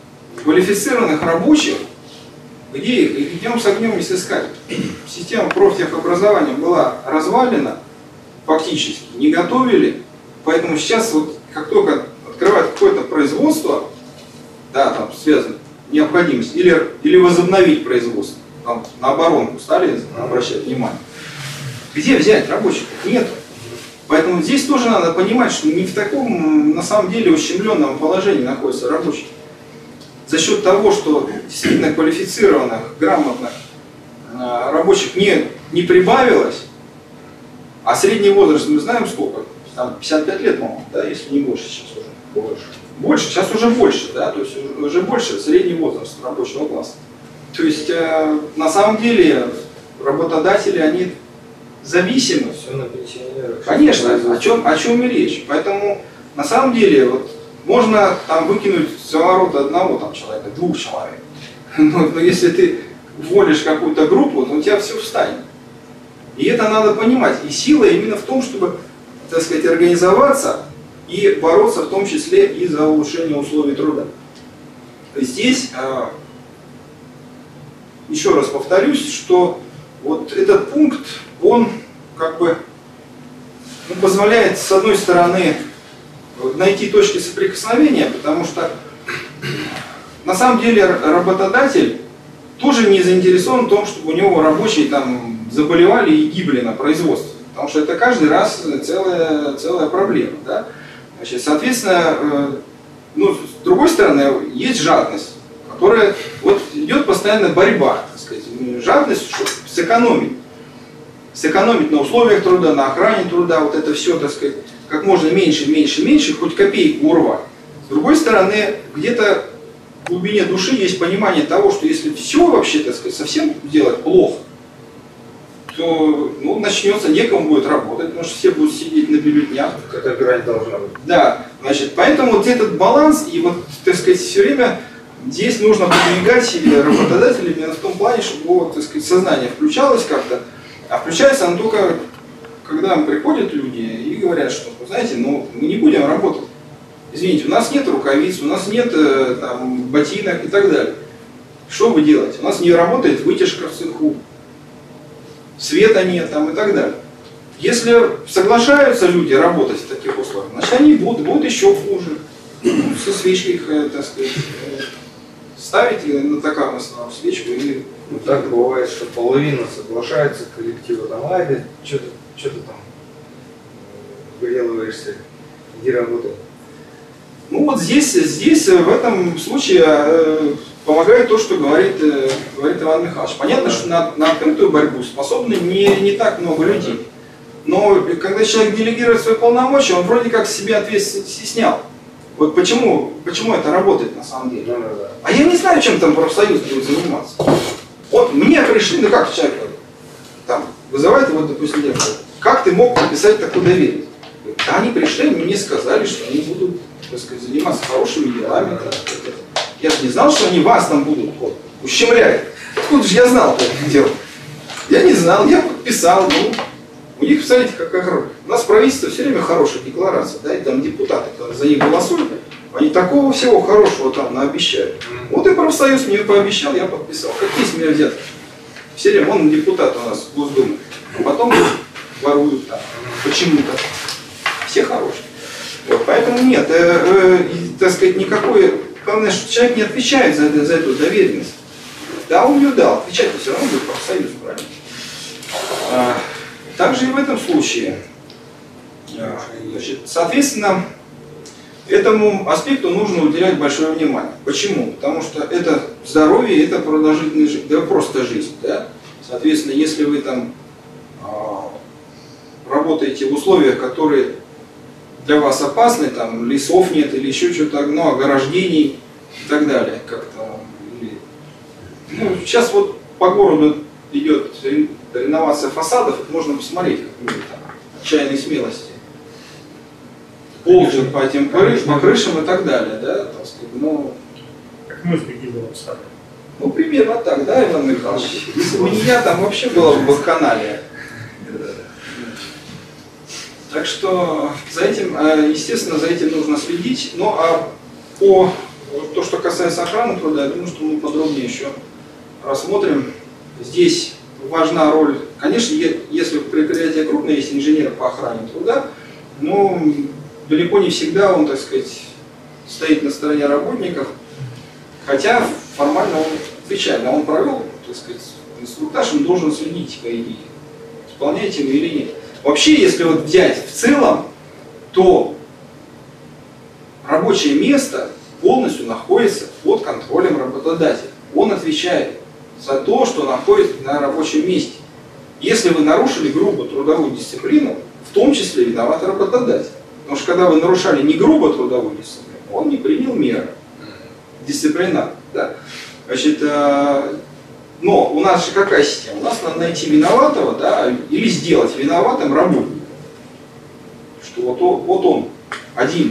квалифицированных рабочих, где их? И днем с огнем не сыскать. Система профтехобразования была развалена, фактически, не готовили, поэтому сейчас вот как только открывают какое-то производство, да, там связано, необходимость, или, или возобновить производство, там на оборонку стали обращать внимание. Где взять рабочих? Нет. Поэтому здесь тоже надо понимать, что не в таком, на самом деле, ущемленном положении находятся рабочие. За счет того, что действительно квалифицированных, грамотных э, рабочих не, не прибавилось, а средний возраст мы знаем сколько? Там пятьдесят пять лет, по-моему, да, если не больше сейчас уже. Больше. Больше, сейчас уже больше, да, то есть уже больше средний возраст рабочего класса. То есть э, на самом деле работодатели, они зависимы. Все на пенсионерах. Конечно, о чем, о чем и речь. Поэтому на самом деле вот, можно там выкинуть с ворота одного там, человека, двух человек. Но, но если ты уволишь какую-то группу, то у тебя все встанет. И это надо понимать. И сила именно в том, чтобы, так сказать, организоваться и бороться в том числе и за улучшение условий труда. Здесь, еще раз повторюсь, что вот этот пункт, он как бы ну, позволяет, с одной стороны, найти точки соприкосновения, потому что на самом деле работодатель тоже не заинтересован в том, чтобы у него рабочие там заболевали и гибли на производстве. Потому что это каждый раз целая, целая проблема. Да? Значит, соответственно, ну, с другой стороны, есть жадность, которая вот идет постоянная борьба, так сказать, жадность, чтобы сэкономить. Сэкономить на условиях труда, на охране труда, вот это все, так сказать, как можно меньше, меньше, меньше, хоть копейку урвать. С другой стороны, где-то в глубине души есть понимание того, что если все вообще, так сказать, совсем делать плохо, то ну, начнется, некому будет работать, потому что все будут сидеть на бюллетнях. Какая грань должна быть. Да, значит, поэтому вот этот баланс, и вот, так сказать, все время здесь нужно продвигать работодателя именно в том плане, чтобы его, так сказать, сознание включалось как-то. А включается оно только, когда приходят люди и говорят, что, знаете, ну, мы не будем работать. Извините, у нас нет рукавиц, у нас нет там, ботинок и так далее. Что вы делаете? У нас не работает вытяжка в цеху, света нет там, и так далее. Если соглашаются люди работать в таких условиях, значит они будут, будут еще хуже. Со свечкой их, так сказать, ставить на токарную свечку и... Ну, так бывает, что половина соглашается, коллектива там, ай, да, что ты, что ты там выделываешься, иди работай. Ну вот здесь, здесь в этом случае э, помогает то, что говорит, э, говорит Иван Михайлович. Понятно, что на, на открытую борьбу способны не, не так много людей. Но когда человек делегирует свои полномочия, он вроде как себе ответственность снял. Вот почему, почему это работает на самом деле. Да, да, да. А я не знаю, чем там профсоюз будет заниматься. Вот мне пришли, ну как человек там вызывает его, допустим, как ты мог подписать такую доверие? Да они пришли, мне сказали, что они будут, так сказать, заниматься хорошими делами. Я же не знал, что они вас там будут вот, ущемлять. Откуда же я знал это дело? Я не знал, я подписал. Ну, у них, смотрите, какая хорошая. У нас правительство все время хорошая декларация, да, и там депутаты за них голосуют. Они такого всего хорошего там наобещают. Вот и профсоюз мне пообещал, я подписал. Какие с меня взятки? Все время, он депутат у нас в Госдуме. А потом воруют там почему-то. Все хорошие. Вот, поэтому нет, э, э, так сказать, никакой... Главное, что человек не отвечает за, за эту доверенность. Да, он ее дал, отвечать-то все равно будет профсоюз, правильно? А, также и в этом случае. А, значит, соответственно, этому аспекту нужно уделять большое внимание. Почему? Потому что это здоровье, это продолжительная жизнь, да просто жизнь. Да? Соответственно, если вы там а, работаете в условиях, которые для вас опасны, там лесов нет или еще что-то, ну, ограждений и так далее. Как-то, ну, сейчас вот по городу идет реновация фасадов, можно посмотреть, как люди там отчаянной смелости ползают по этим крышам, по крышам и так далее, да, так сказать, ну, как мы в Бегидовом саду. Ну, примерно так, да, Иван Михайлович? Если бы не я, там вообще было бы бакханалия. Так что за этим, естественно, за этим нужно следить. Ну, а по Вот то, что касается охраны труда, я думаю, что мы подробнее еще рассмотрим. Здесь важна роль, конечно, если предприятие крупное, есть инженер по охране труда, но далеко не всегда он, так сказать, стоит на стороне работников, хотя формально он отвечает, а он провел, так сказать, инструктаж, он должен следить, по идее, исполняете вы или нет. Вообще, если вот взять в целом, то рабочее место полностью находится под контролем работодателя. Он отвечает за то, что находится на рабочем месте. Если вы нарушили грубо трудовую дисциплину, в том числе виноват работодатель. Потому что когда вы нарушали не грубо трудовую дисциплину, он не принял меры. Дисциплинарно. Да. Значит, но у нас же какая система? У нас надо найти виноватого, да, или сделать виноватым работника. Что вот он, вот он один,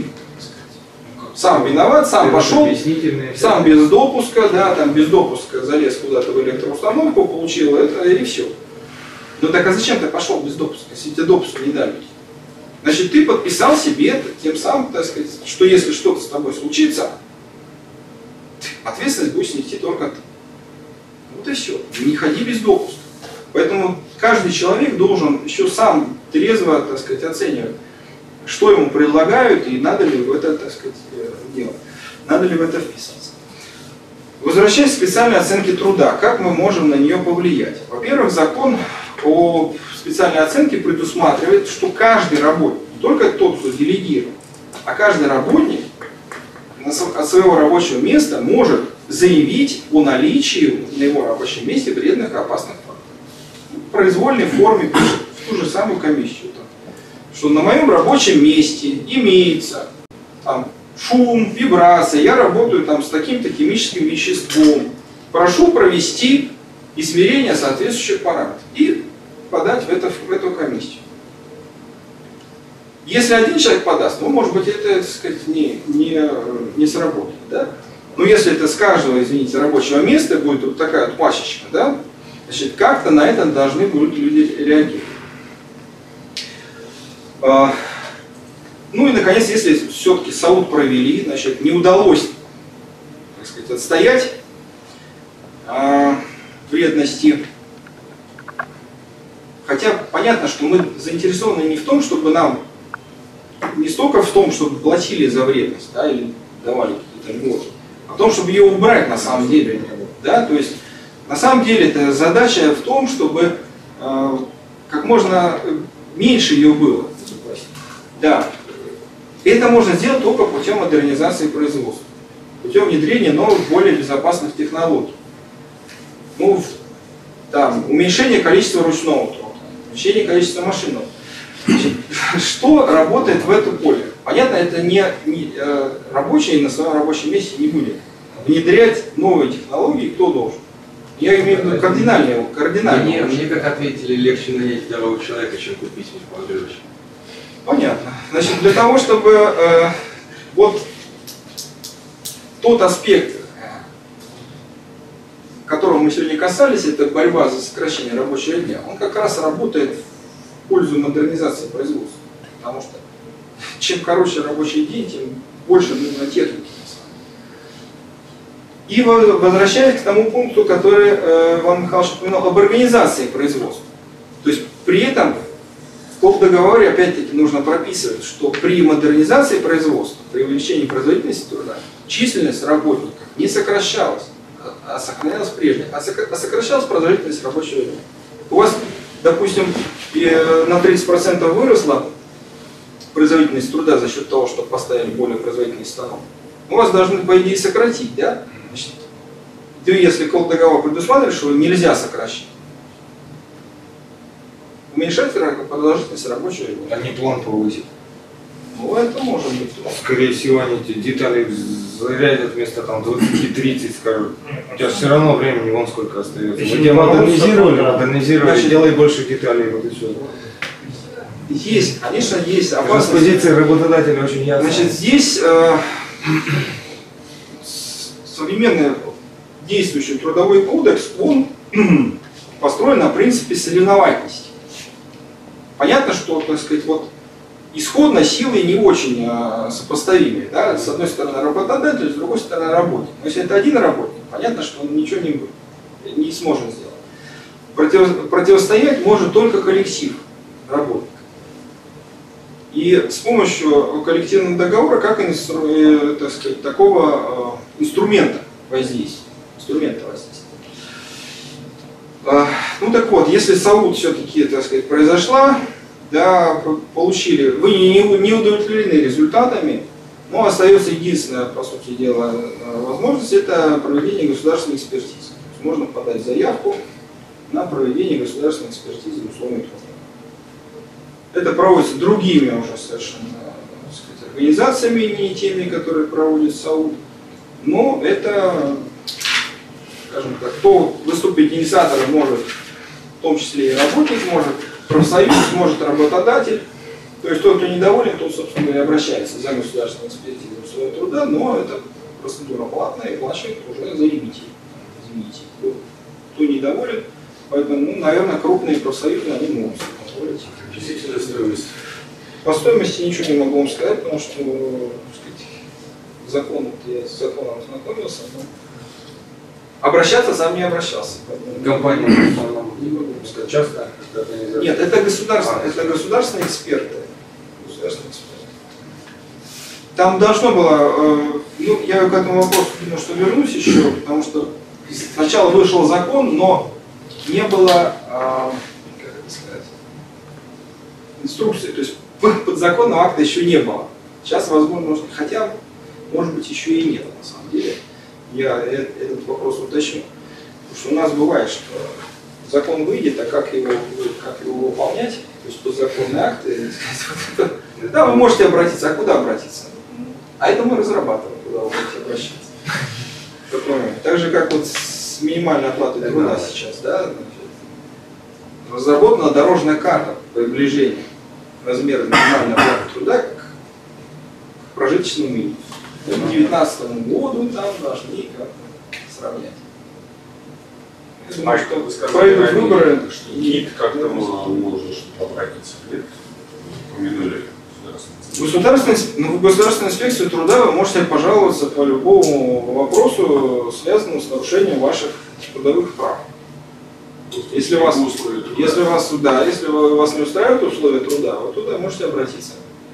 сам виноват, сам пошел, сам без допуска, да, там без допуска залез куда-то в электроустановку, получил это и все. Ну так а зачем ты пошел без допуска, если тебе допуск не дали? Значит, ты подписал себе тем самым, так сказать, что если что-то с тобой случится, ответственность будешь нести только ты. Вот и все. Не ходи без допуска. Поэтому каждый человек должен еще сам трезво, так сказать, оценивать, что ему предлагают и надо ли в это, так сказать, делать. Надо ли в это вписаться. Возвращаясь к специальной оценке труда, как мы можем на нее повлиять? Во-первых, закон о специальной оценке предусматривает, что каждый работник, не только тот, кто делегирует, а каждый работник от своего рабочего места может заявить о наличии на его рабочем месте вредных и опасных факторов. В произвольной форме пишет в ту же самую комиссию, что на моем рабочем месте имеется там, шум, вибрация, я работаю там, с таким-то химическим веществом. Прошу провести измерение соответствующих параметров и подать в, это, в эту комиссию. Если один человек подаст, ну, может быть, это, так сказать, не, не, не сработает. Да? Но если это с каждого, извините, рабочего места будет вот такая вот пачечка, да, значит, как-то на это должны будут люди реагировать. А, ну и, наконец, если все-таки САУД провели, значит, не удалось, так сказать, отстоять а, вредности. Хотя понятно, что мы заинтересованы не в том, чтобы нам, не столько в том, чтобы платили за вредность, да, или давали какие-то льготы, а в том, чтобы ее убрать на самом деле. Да? То есть, на самом деле, это задача в том, чтобы э, как можно меньше ее было. Да. И это можно сделать только путем модернизации производства, путем внедрения новых, более безопасных технологий. Ну, там, уменьшение количества ручного труда, уменьшение количества машинного. Значит, что работает в это поле? Понятно, это не, не э, рабочий на своем рабочем месте не будет внедрять новые технологии, кто должен? Я имею в виду кардинальные. кардинальные мне, мне, как ответили, легче нанять второго человека, чем купить межподержащий. Понятно. Значит, для того, чтобы э, вот тот аспект, которого мы сегодня касались, это борьба за сокращение рабочего дня, он как раз работает в пользу модернизации производства. Потому что чем короче рабочий день, тем больше нужно техники. И возвращаясь к тому пункту, который э, Иван Михайлович упоминал, об организации производства. То есть при этом в колдоговоре опять-таки нужно прописывать, что при модернизации производства, при увеличении производительности труда, численность работников не сокращалась, а сохранялась прежняя, а сокращалась продолжительность рабочего дня. У вас, допустим, на тридцать процентов выросла производительность труда за счет того, что поставили более производительный станок. У вас должны, по идее, сократить, да? Значит, ты, если колдоговор предусматривает, что нельзя сокращать, уменьшать продолжительность рабочего дня. А не план повысить. Ну, это может быть. Скорее всего, они эти детали зарядят вместо там двадцати-тридцати, скажут. У тебя все равно времени вон сколько остается. Мы тебя модернизировали, модернизировали, значит, делай больше деталей, вот и все. Есть, конечно, есть опасность. С позиции работодателя очень ясно. Значит, здесь э, современный действующий трудовой кодекс, он построен на принципе соревновательности. Понятно, что, так сказать, вот исходно силы не очень э, сопоставимые. Да? С одной стороны работодатель, с другой стороны работник. Но если это один работник, понятно, что он ничего не, не сможет сделать. Против, противостоять может только коллектив работников. И с помощью коллективного договора, как инстру, э, так сказать, такого э, инструмента воздействия. Инструмента воздействия. Э, ну так вот, если САУД все-таки, так сказать, произошла, да, получили, вы не, не удовлетворены результатами, но остается единственная, по сути дела, возможность, это проведение государственной экспертизы. То есть можно подать заявку на проведение государственной экспертизы в условиях труда. Это проводится другими уже совершенно, так сказать, организациями, не теми, которые проводит САУД, но это, скажем так, кто выступить инициатором может, в том числе и работник может, профсоюз, может работодатель. То есть тот, кто недоволен, тот, собственно, и обращается за государственной экспертизой в условиях труда, но это процедура платная и плачет уже заявитель. Извините, кто, кто недоволен, поэтому, ну, наверное, крупные профсоюзы, они могут себе позволить. Приблизительная стоимость. По стоимости ничего не могу вам сказать, потому что, так сказать, закон, я с законом ознакомился, но обращаться сам не обращался. Компания не могу сказать. частная организация? Нет, это государственные, А, это государственные эксперты. Государственные эксперты. Там должно было, э, ну, я к этому вопросу думаю, что вернусь еще, потому что сначала вышел закон, но не было, э, как это сказать, инструкции, то есть подзаконного акта еще не было. Сейчас, возможно, может, хотя, может быть, еще и нет, на самом деле. Я этот вопрос уточню. Потому что у нас бывает, что закон выйдет, а как его, как его выполнять, то есть подзаконные акты, да, вы можете обратиться, а куда обратиться? А это мы разрабатываем, куда вы можете обращаться. Так же, как вот с минимальной оплатой труда сейчас, да, разработана дорожная карта приближения размера минимальной оплаты труда к прожиточному минимуму. К две тысячи девятнадцатому году там должны как-то сравнять. Я думаю, что вы сказали пройдут ранее, выборы, что ГИД как-то можно что-то обратиться. Нет? Упомянули государственную инспекцию. Ну, в Государственную инспекцию труда вы можете пожаловаться по любому вопросу, связанному с нарушением ваших трудовых прав. Если вас, если вас, да, если вас не устраивают условия труда, вы туда можете обратиться.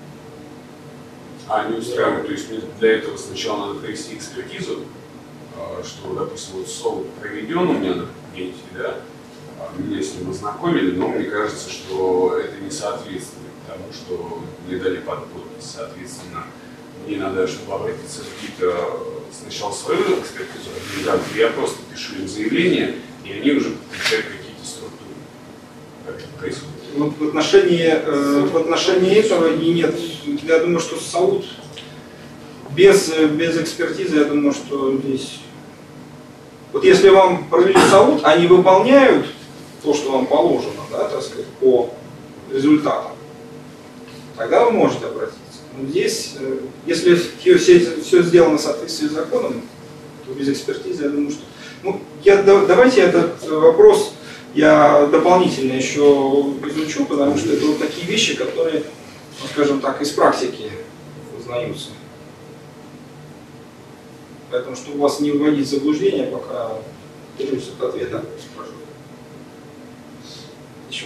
А, не устраивает, то есть мне для этого сначала надо провести экспертизу, что, допустим, вот СОУД проведен у меня на предприятии, да, меня с ним ознакомили, но мне кажется, что это не соответствует тому, что мне дали под подпись. Соответственно, мне надо, чтобы обратиться в ГИД, сначала свою экспертизу организацию, я просто пишу им заявление, и они уже подключают какие-то структуры. Как это происходит? Вот в отношении, э, в отношении этого и нет. Я думаю, что САУД без, без экспертизы, я думаю, что здесь... Вот если вам провели САУД, они выполняют то, что вам положено, да, так сказать, по результатам, тогда вы можете обратиться. Но здесь, э, если все, все сделано в соответствии с законом, то без экспертизы, я думаю, что... Ну, я, давайте этот вопрос я дополнительно еще изучу, потому что это вот такие вещи, которые, ну, скажем так, из практики узнаются. Поэтому, чтобы вас не вводить в заблуждение, пока держусь от ответа, спрашиваю. Еще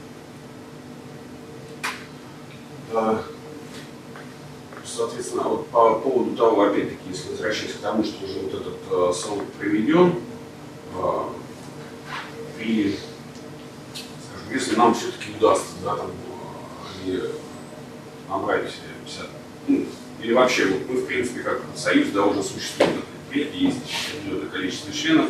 вопрос? Соответственно, вот по поводу того, опять-таки, если возвращаясь к тому, что уже вот этот САУД проведен, и, скажем, если нам все-таки удастся, да, там, и набрать пятьдесят, ну, или вообще, вот мы, в принципе, как союз, да, уже существует на предприятии, есть определенное количество членов,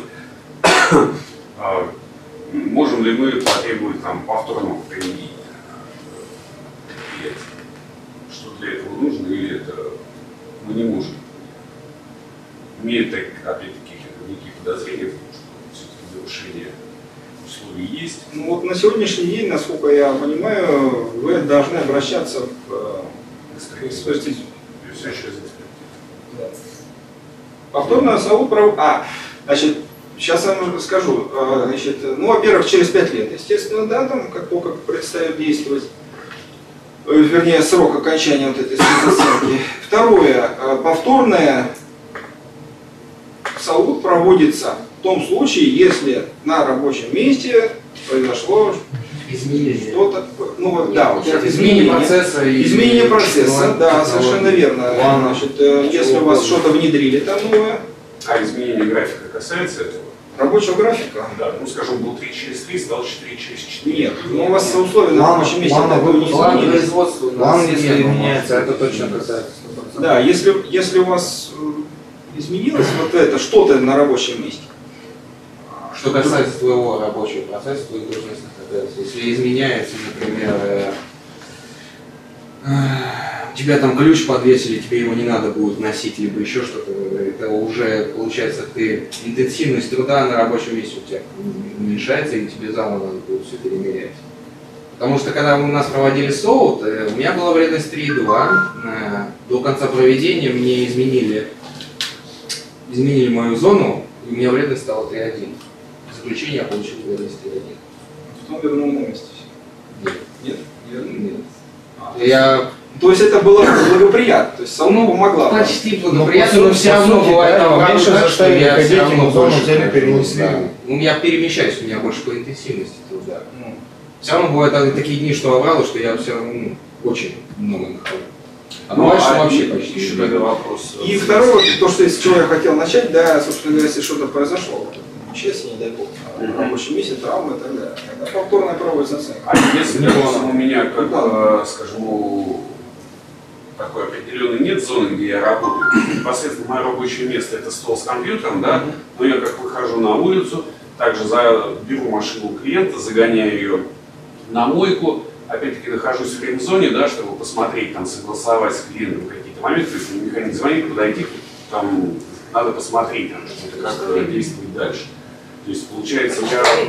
можем ли мы потребовать там повторного проведения предприятия? Что для этого нужно, или это мы не можем? Имеет, опять-таки, некие подозрения, что все-таки нарушение условий есть. Ну вот на сегодняшний день, насколько я понимаю, вы должны обращаться в экспертизу. Все через экспертизу. Да. Повторно САУД прав... А, значит, сейчас я вам скажу. Значит, ну, во-первых, через пять лет, естественно, да, там, как только предстоит действовать. вернее, срок окончания вот этой спецоценки. Второе, повторное САУД проводится в том случае, если на рабочем месте произошло изменение. Что-то, ну да, вот изменение, изменение процесса. И изменение процесса, да, совершенно верно. Плана. Значит, если у вас что-то внедрили там новое. А изменение графика касается этого? Рабочего графика? Да, ну скажем, был три через три, стал четыре через четыре. Нет, ну у вас условия на План- рабочем месте план такое не План изменились. производства. План, на если смену. меняется, это точно касается. сто процентов. Да, если, если у вас э, изменилось вот это, что-то на рабочем месте. Что касается твоего рабочего процесса, твоих должностных обязанностей, если изменяется, например, э, э, тебя там ключ подвесили, тебе его не надо будет носить, либо еще что-то, это уже, получается, ты интенсивность труда на рабочем месте у тебя уменьшается, и тебе заново надо будет все перемерять. Потому что когда у нас проводили СОУТ, э, у меня была вредность три и два, э, до конца проведения мне изменили, изменили мою зону, и у меня вредность стала три и один. В заключение я получил вредность три и один. Потом вернул на месте. Нет. Нет? Вернул? Нет. А. Я То есть это было благоприятно, то есть САУД ну, помогла. вам. почти благоприятно, но по все сути, равно да, бывает его обратно меньше так, что заставили я ходить, все равно ему зону больше взяли, хожу, перенесли. да. Ну, я перемещаюсь, у меня больше по интенсивности труда. Ну, Все равно бывают такие дни, что обрало, что я все равно ну, очень много нахожу. А Ну, бывает, что а вообще и- почти еще не тогда бывает. вопрос. И второе, вот то, что с чего я хотел начать, да, собственно говоря, если что-то произошло, вот, несчастье, не дай бог, на рабочем месте, травмы и так далее, тогда повторная проводится оценка. А если, допустим, у меня, как, э, скажем, у- такой определенной нет зоны, где я работаю, непосредственно мое рабочее место это стол с компьютером, да, но я как выхожу на улицу, также за, беру машину у клиента, загоняю ее на мойку, опять-таки нахожусь в фрейм-зоне, да, чтобы посмотреть, там, согласовать с клиентом какие-то моменты, то есть механизм звонит, подойти, там, надо посмотреть, там, как э, действовать дальше. То есть, получается,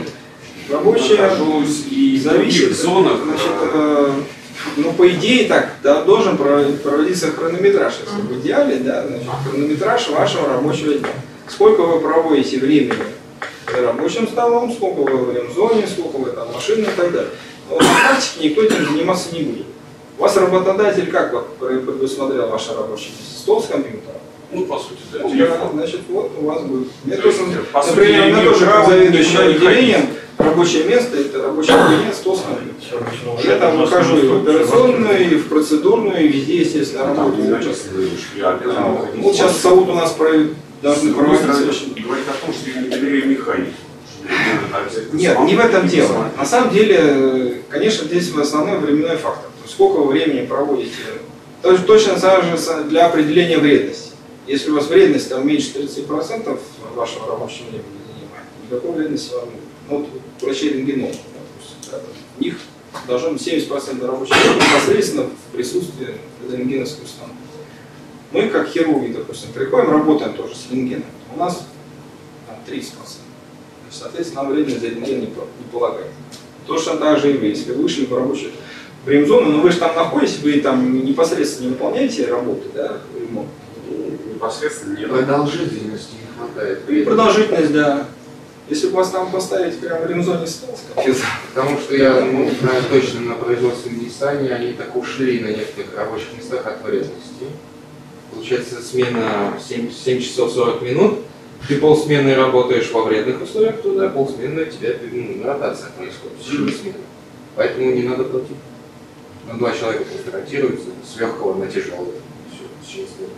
я Рабочая нахожусь и в других зависит, зонах. значит, э, э, ну, по идее, так, да, должен проводиться хронометраж, если в идеале, да, значит, хронометраж вашего рабочего дня. Сколько вы проводите времени за рабочим столом, сколько вы в ремзоне, сколько вы там машины и так далее. Но на практике никто этим заниматься не будет. У вас работодатель как вот предусмотрел ваше рабочее место? Стол с компьютером? ну, по сути, да, Да, телефон. значит, вот у вас будет. Мне То тоже, есть, по сути, например, я у меня имею тоже право как заведующий никуда не отделением, ходить. рабочее место, это рабочий кабинет, стол с компьютером. Я там выхожу и в операционную, и в процедурную, и везде, естественно, Ну, там не работаю. написано, что я обязан А, выходить. Вот сейчас САУД у нас проводит, должны С другой проводить стороны, очень... говорит о том, что я не доверяю механику. что мне надо обязательно Нет, самому не в этом дело. посмотреть. На самом деле, конечно, здесь основной временной фактор. То есть сколько вы времени проводите. То есть точно так же для определения вредности. Если у вас вредность там меньше тридцати процентов вашего рабочего времени занимает, никакой вредности вам нет. Ну, вот врачи рентгенологов, допустим, да, там, у них должно быть семьдесят процентов рабочего времени непосредственно в присутствии рентгеновской установки. Мы, как хирурги, допустим, приходим, работаем тоже с рентгеном. У нас там, тридцать процентов. Соответственно, нам вредность за рентген не, не полагает. Точно так же и вы, если вы вышли в рабочую фрейм-зону, но вы же там находитесь, вы там непосредственно не выполняете работы, да, ремонт. Непосредственно нет. Продолжительности не хватает. И продолжительность, да. Если бы вас там поставить прямо в ремзоне стол с компьютером. Потому что я ну, знаю точно на производственном дизайне они так ушли на некоторых рабочих местах от вредности. Получается смена семь, семь часов сорок минут, ты полсмены работаешь во вредных условиях туда, полсмены у тебя ну, ротация происходит, смены. Поэтому не надо платить. На два человека просто ротируются с легкого на тяжелый. Все, через смену.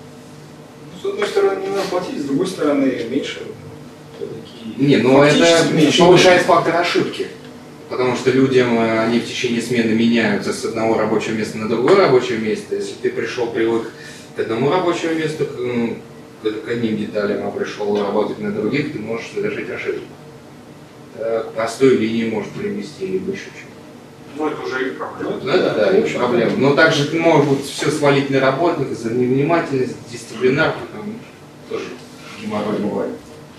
С одной стороны, не надо платить, с другой стороны, меньше. Не, ну Фактически это меньше. повышает фактор ошибки. Потому что людям э, они в течение смены меняются с одного рабочего места на другое рабочее место. Если ты пришел, привык к одному рабочему месту, к, ну, к одним деталям, а пришел работать на других, ты можешь совершить ошибку. Это к простой линии может привести либо еще чего. Ну, это уже и проблема. Ну это да, это проблема. Но также ты можешь все свалить на работника за невнимательность, дисциплинарку, там тоже геморрой бывает.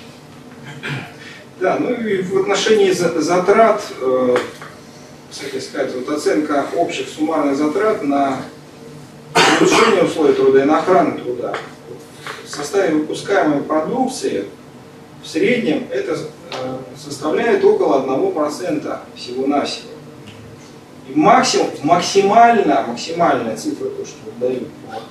Да, ну и в отношении затрат, э, кстати сказать, вот оценка общих суммарных затрат на улучшение условий труда и на охрану труда. В составе выпускаемой продукции в среднем это э, составляет около одного процента всего-навсего. И И максимум, максимально, максимальная цифра, то, что дают,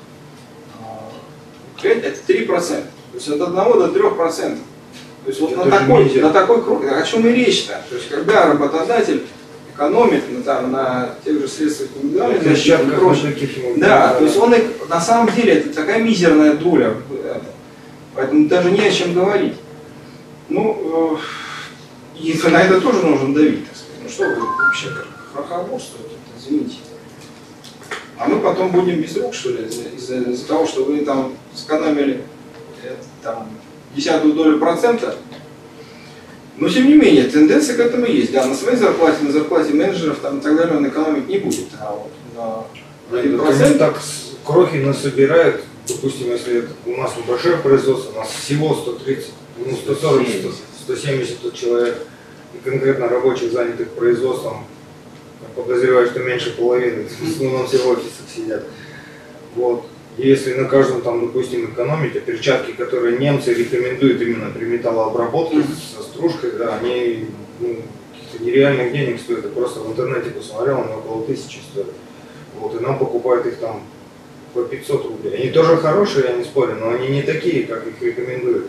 это три процента. То есть от одного до трёх процентов. То есть вот на такой, на такой круг, о чем и речь-то. То есть когда работодатель экономит на, там, на тех же средствах индивидуальной защиты и прочее. Да, то есть он на самом деле это такая мизерная доля. Поэтому даже не о чем говорить. Ну, и на это тоже нужно давить, так сказать. Ну что вы вообще крохоборствуете, извините. А мы потом будем без рук, что ли, из-за из того, что вы там сэкономили там, десятую долю процента. Но тем не менее, тенденция к этому есть. Да, на своей зарплате, на зарплате менеджеров там, и так далее он экономить не будет. А вот на один процент... Так крохи насобирают, допустим, если это у нас небольшое производство, у нас всего сто тридцать, ну, сто сорок, сто семьдесят человек, и конкретно рабочих, занятых производством, подозреваю, что меньше половины, в основном все в офисах сидят. Вот. И если на каждом, там, допустим, экономить, а перчатки, которые немцы рекомендуют именно при металлообработке mm-hmm. со стружкой, да, они ну, каких-то нереальных денег стоят. Я просто в интернете посмотрел, они около тысячи стоят. Вот, и нам покупают их там по пятьсот рублей. Они тоже хорошие, я не спорю, но они не такие, как их рекомендуют.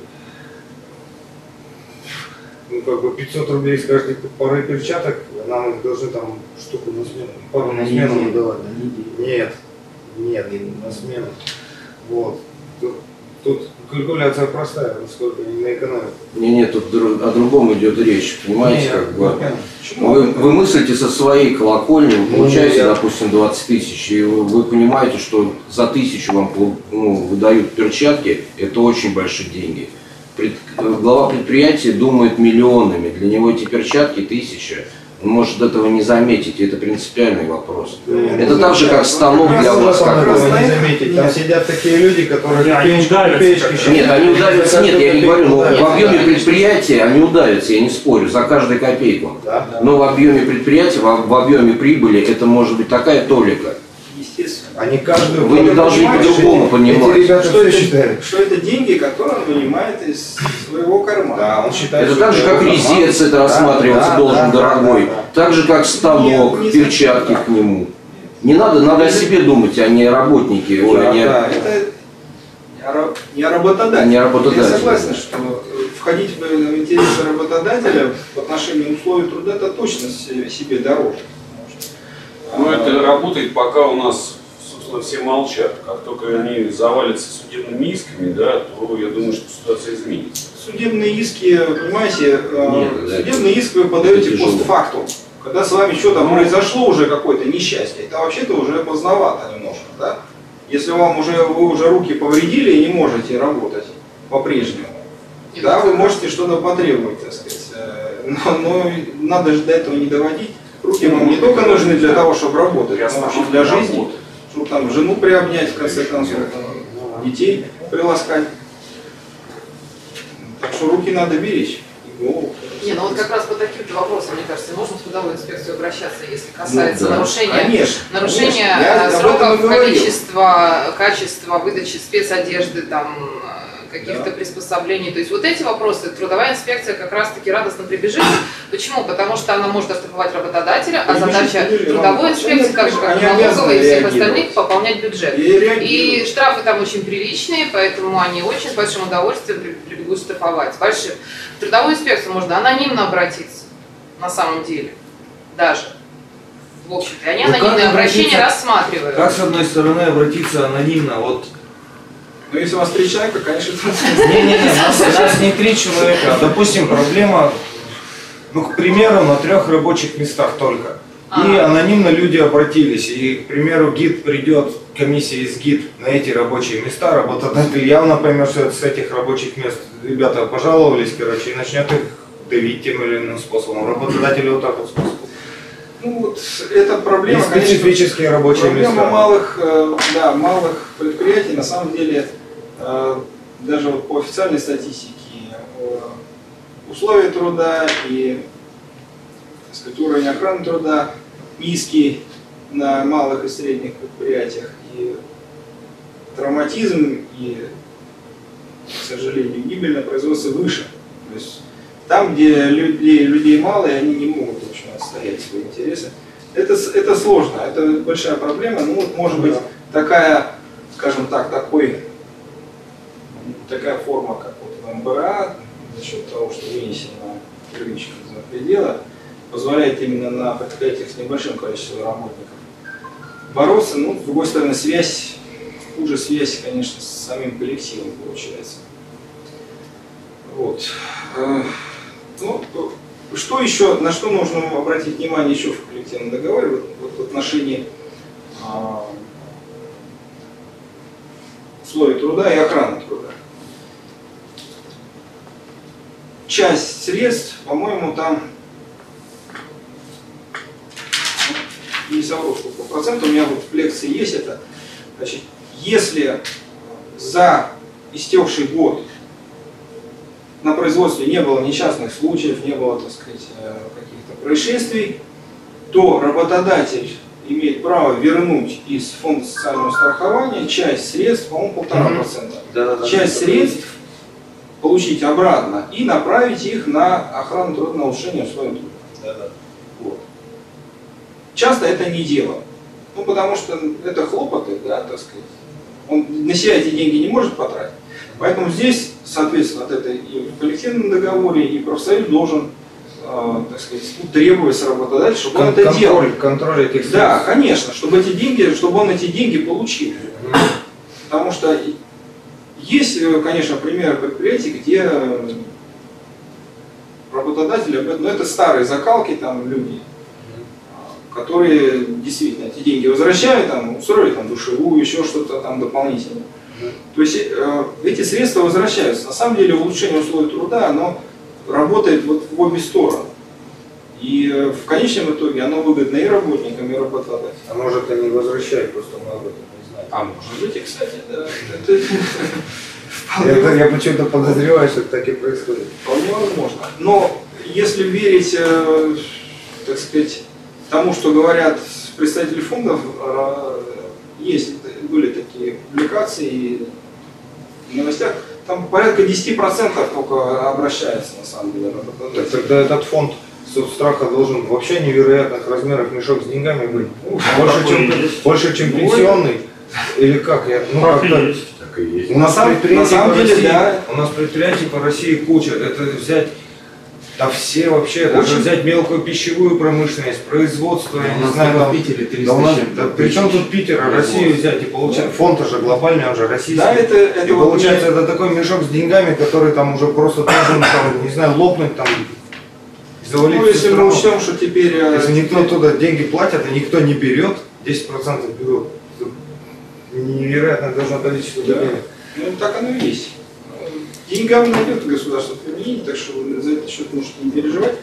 Ну, как бы пятьсот рублей с каждой пары перчаток, нам их должны там штуку на смену, пару на смену давать. Нет. Нет, на смену. Вот. Тут, тут калькуляция простая, насколько они наэкономят. Не, нет, тут о другом идет речь, понимаете, нет, как бы. Вы, вы мыслите со своей колокольни, вы получаете, ну, допустим, двадцать тысяч, и вы, вы понимаете, что за тысячу вам ну, выдают перчатки, это очень большие деньги. Пред, глава предприятия думает миллионами, для него эти перчатки тысяча. Он может этого не заметить, и это принципиальный вопрос. Да, это так же, как станок для вас. Как этого не заметить. Там сидят такие люди, которые копеечки. Нет, они удавятся, нет, я не говорю, но в объеме предприятия они удавятся, я не спорю, за каждую копейку. Но в объеме предприятия, в объеме прибыли, это может быть такая толика. Они каждую Вы не должны по-другому понимать. Что это, что это деньги, которые он вынимает из своего кармана. Да, он считает, это так же, как резец это рассматриваться да, должен, да, дорогой. Да, да. Так же, как станок, нет, перчатки к нему. Не надо, надо о себе думать, а не о работнике. Ой, да, не... Да, это не о работодателе. Не о работодателе. Я согласен, что входить в интересы работодателя в отношении условий труда это точно себе дороже. Но а, это работает, пока у нас, собственно, все молчат. Как только они завалятся судебными исками, да, то я думаю, что ситуация изменится. Судебные иски, понимаете, Нет, судебный да, иск вы подаете постфактум. Когда с вами что-то ну, произошло уже какое-то несчастье, это вообще-то уже поздновато немножко, да? Если вам уже, вы уже руки повредили и не можете работать по-прежнему, да, вы можете что-то потребовать, так сказать. Но, но надо же до этого не доводить. Руки вам не только нужны для того, чтобы работать, но вообще для жизни, чтобы там жену приобнять, в конце концов, детей приласкать. Так что руки надо беречь. Не, ну вот как раз по таким вопросам, мне кажется, можно в трудовую инспекцию обращаться, если касается ну, да. нарушения, конечно, нарушения конечно. сроков, количества, качества выдачи спецодежды, там, каких-то да. приспособлений. То есть вот эти вопросы трудовая инспекция как раз-таки радостно прибежит. Почему? Потому что она может оштрафовать работодателя, а задача трудовой инспекции, как же как налоговой и всех остальных, пополнять бюджет. И штрафы там очень приличные, поэтому они очень с большим удовольствием прибегут штрафовать. Большим. В трудовую инспекцию можно анонимно обратиться, на самом деле, даже. В общем-то, они ну, анонимные обращения рассматривают. Как с одной стороны обратиться анонимно? Вот. Ну, если у вас три человека, конечно... Не-не-не, у нас не три человека. Допустим, проблема, ну, к примеру, на трех рабочих местах только. И анонимно люди обратились. И, к примеру, гид придет, комиссия из гид на эти рабочие места, работодатель явно поймет, что это с этих рабочих мест ребята пожаловались, короче, и начнет их давить тем или иным способом. Работодатель вот так вот способом. Ну вот, это проблема, специфические конечно, рабочие проблема места. малых, да, малых предприятий, на самом деле, даже вот по официальной статистике, условия труда и, так сказать, уровень охраны труда низкий на малых и средних предприятиях, и травматизм, и, к сожалению, гибель на производстве выше. То есть там, где людей, людей мало, и они не могут, в общем, отстоять свои интересы. Это, это сложно, это большая проблема. Ну вот, может быть, такая, скажем так, такой, такая форма, как вот в эм бэ а, за счет того, что вынесена первичка за пределы, позволяет именно на предприятиях с небольшим количеством работников бороться. Ну, с другой стороны, связь, хуже связь, конечно, с самим коллективом получается. Вот. Ну, что еще, на что нужно обратить внимание еще в коллективном договоре, вот, вот в отношении а, условий труда и охраны труда. Часть средств, по-моему, там не совру, что по проценту, у меня вот в лекции есть это. Значит, если за истекший год на производстве не было несчастных случаев, не было, так сказать, каких-то происшествий, то работодатель имеет право вернуть из фонда социального страхования часть средств, по-моему, полтора процента. Mm-hmm. Часть средств получить обратно и направить их на охрану труда, на улучшение условий труда. Да-да. Вот. Часто это не дело. Ну, потому что это хлопоты, да, так сказать. Он на себя эти деньги не может потратить. Поэтому здесь, соответственно, от этой и в коллективном договоре, и профсоюз должен, э, так сказать, требовать с работодателя, чтобы Кон- он это контроль, делал. Контроль этих средств. Да, конечно, чтобы эти деньги, чтобы он эти деньги получил. Mm-hmm. Потому что есть, конечно, примеры предприятий, где работодатели, ну это старые закалки, там люди, которые действительно эти деньги возвращают, там, устроили там душевую, еще что-то там дополнительное. То есть э, эти средства возвращаются. На самом деле улучшение условий труда, оно работает вот в обе стороны. И э, в конечном итоге оно выгодно и работникам, и работодателям. А может они возвращают, просто мы об этом не знаем. А может быть, и, кстати, да. Это, я почему-то подозреваю, что так и происходит. Вполне возможно. Но если верить, э, так сказать, тому, что говорят представители фондов, есть, были такие публикации и в новостях, там порядка десять процентов только обращается на самом деле. Так, тогда этот фонд соцстраха должен вообще невероятных размеров мешок с деньгами быть. Больше, чем, больше, чем пенсионный. Или как? Я, ну, как-то, у нас на предприятий самом по деле, России, да. У нас предприятий по России куча. Это взять, да все вообще, Очень. даже взять мелкую пищевую промышленность, производство, я не знаю, там, в Питере да триста у нас, чем-то да, причем тут Питер, а Россию взять и получать. Да. Фонд уже глобальный, он же российский. Да, это, это и вот получается, меня... это такой мешок с деньгами, который там уже просто должен, там, не знаю, лопнуть там. Ну, если мы учтем, что теперь... Если теперь... никто туда деньги платит, и никто не берет, десять процентов берут, невероятное должно количество да. денег. Ну, так оно и есть. Деньгам найдет государство применение, так что вы за этот счет можете не переживать.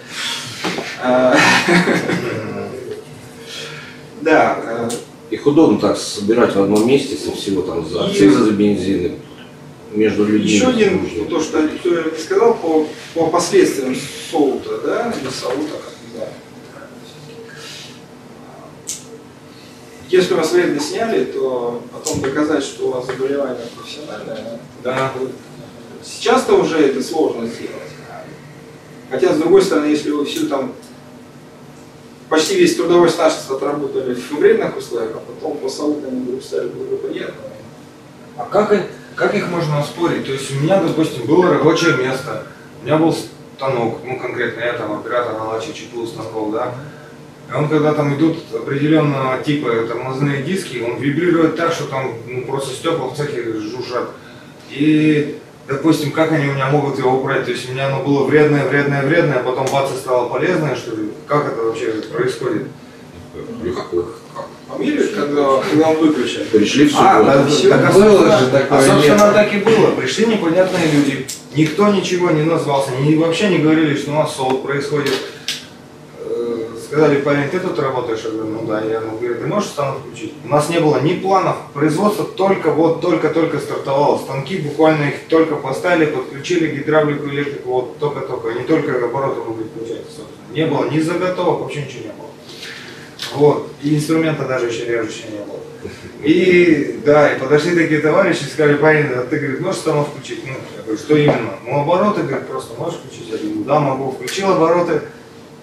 Да. Их удобно так собирать в одном месте, со всего там за акцизы, за бензин, между людьми. Еще один, то, что я сказал, по, по последствиям Солута, да, или Солута, как не знаю. Если вас вредно сняли, то потом доказать, что у вас заболевание профессиональное, да. Сейчас-то уже это сложно сделать. Хотя, с другой стороны, если вы всю там почти весь трудовой стаж отработали в вредных условиях, а потом по Солуту они вдруг стали благоприятными. А как, как их можно оспорить? То есть у меня, допустим, было рабочее место, у меня был станок, ну конкретно я там оператор наладчик ЧПУ станков, да. И он, когда там идут определенного типа тормозные диски, он вибрирует так, что там ну, просто стекла в цехе жужжат. И, допустим, как они у меня могут его убрать? То есть у меня оно было вредное, вредное, вредное, а потом бац, стало полезное, что ли? Как это вообще происходит? Легко. Помнишь, когда, когда он выключен? Пришли в А, субботу. да, Все так, было же такое, а собственно нет. так и было. Пришли непонятные люди, никто ничего не назвался, ни, вообще не говорили, что у нас солод происходит. Сказали, парень, ты тут работаешь? Я говорю, ну да. Я говорю, ты можешь станок включить? У нас не было ни планов, производство только вот, только-только стартовало. Станки буквально их только поставили, подключили гидравлику, электрику, вот только-только. Не только обороты могут включать, собственно. Не было ни заготовок, вообще ничего не было. Вот. И инструмента даже еще режущего не было. И да, и подошли такие товарищи и сказали, парень, а ты, говорит, можешь станок включить? Ну, я говорю, что именно? Ну, обороты, говорит, просто можешь включить? Я говорю, да, могу. Включил обороты.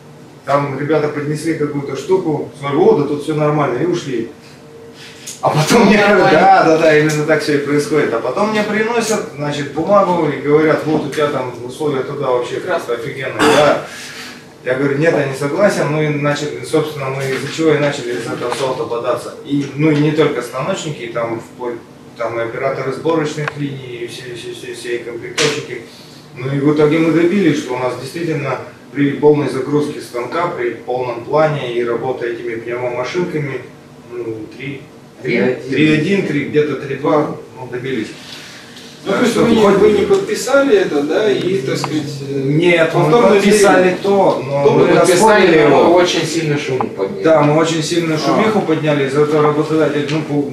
там ребята поднесли какую-то штуку, смотрю, о, да тут все нормально, и ушли. А потом мне говорят, да, да, да, именно так все и происходит. А потом мне приносят, значит, бумагу и говорят, вот у тебя там условия труда вообще просто офигенные. Да. Я говорю, нет, я не согласен. Ну и начали, собственно, мы из-за чего и начали из этого солта податься. И, ну и не только станочники, и там вплоть, там и операторы сборочных линий, и все, все, все, все и комплектовщики. Ну и в итоге мы добились, что у нас действительно при полной загрузке станка, при полном плане и работе этими пневмомашинками, ну, три три один, где-то три два, ну, добились. Ну, то есть вы, не, вы не подписали это, да, и, так сказать... Нет, мы подписали то, но то мы подписали, его очень сильно шум подняли. Да, мы очень сильно шумиху а. подняли, из-за этого работодатель, ну,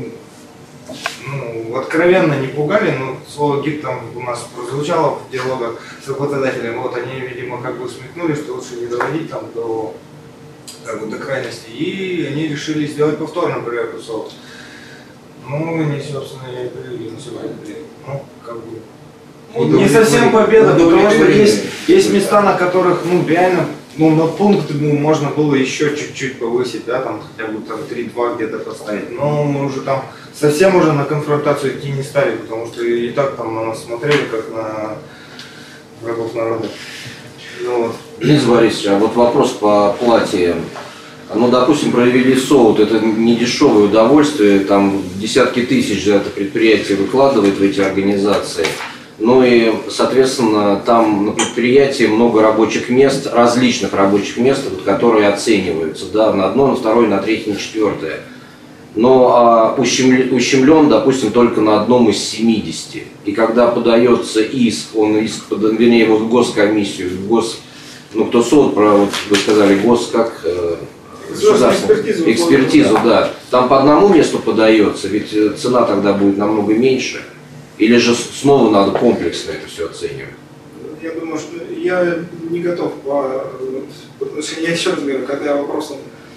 ну, откровенно не пугали, но слово гид там у нас прозвучало в диалогах с работодателем, вот они, видимо, как бы смекнули, что лучше не доводить там до, как бы, до крайности, и они решили сделать повторную проверку софта. Ну, они, собственно, и привели на сегодня. Ну, как бы. Ну, не совсем победа, потому что есть, есть места, на которых, ну, реально, ну, на пункт ну, можно было еще чуть-чуть повысить, да, там хотя бы там три-два где-то поставить. Но мы уже там совсем уже на конфронтацию идти не стали, потому что и так там на нас смотрели, как на врагов народа. Ну, вот. Денис Борисович, а вот вопрос по оплате. Ну, допустим, провели соут, это не дешевое удовольствие, там десятки тысяч за это предприятие выкладывает в эти организации. Ну и, соответственно, там на предприятии много рабочих мест, различных рабочих мест, которые оцениваются, да, на одно, на второе, на третье, на четвертое. Но а, ущемлен, ущемлен, допустим, только на одном из семидесяти. И когда подается иск, он иск, вернее, его в госкомиссию, в гос, ну, кто соут, про, вот, вы сказали, гос, как... Экспертизу, экспертизу, да. Там по одному месту подается, ведь цена тогда будет намного меньше. Или же снова надо комплексно это все оценивать? Я думаю, что я не готов по отношению, я еще раз говорю, когда я вопросом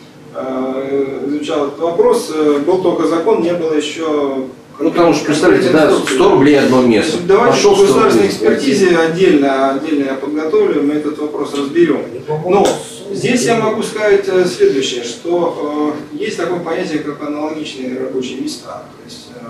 э, изучал этот вопрос, был только закон, не было еще... Ну, потому что, представляете, да, сто рублей одно место. Давайте по государственной экспертизе отдельно, отдельно я подготовлю, мы этот вопрос разберем. Но здесь я могу сказать следующее, что э, есть такое понятие, как аналогичные рабочие места. То есть, э,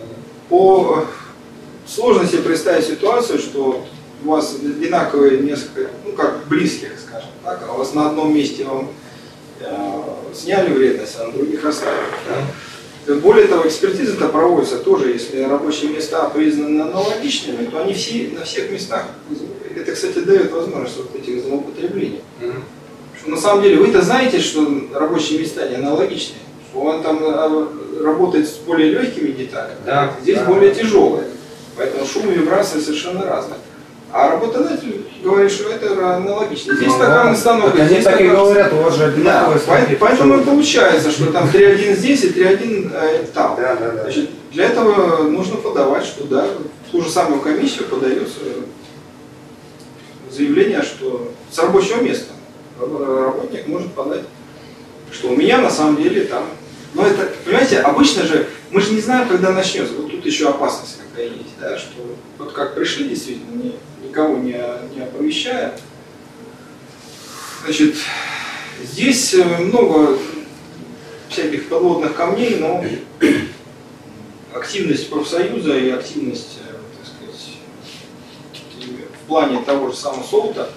по сложности представить ситуацию, что у вас одинаковые несколько, ну как близких, скажем так, а у вас на одном месте вам э, сняли вредность, а на других оставили. Да? Более того, экспертиза-то проводится тоже, если рабочие места признаны аналогичными, то они все, на всех местах, это, кстати, дает возможность вот этих злоупотреблений. Mm-hmm. Что, на самом деле, вы-то знаете, что рабочие места не аналогичные, что он там работает с более легкими деталями, да, здесь да. более тяжелые, поэтому шум и вибрации совершенно разные. А работодатель говорит, что это аналогично. Здесь ну, токарный станок. Так они так и говорят, у вас же одинаковые. Да, поэтому и получается, что там три один здесь и три один э, там. Да, да, да. Значит, для этого нужно подавать, что да, в ту же самую комиссию подается заявление, что с рабочего места работник может подать, что у меня на самом деле там. Но это, понимаете, обычно же, мы же не знаем, когда начнется. Вот тут еще опасность какая есть, да, что вот как пришли, действительно, не, никого не, не оповещая. Значит, здесь много всяких подводных камней, но активность профсоюза и активность, так сказать, в плане того же самого солта.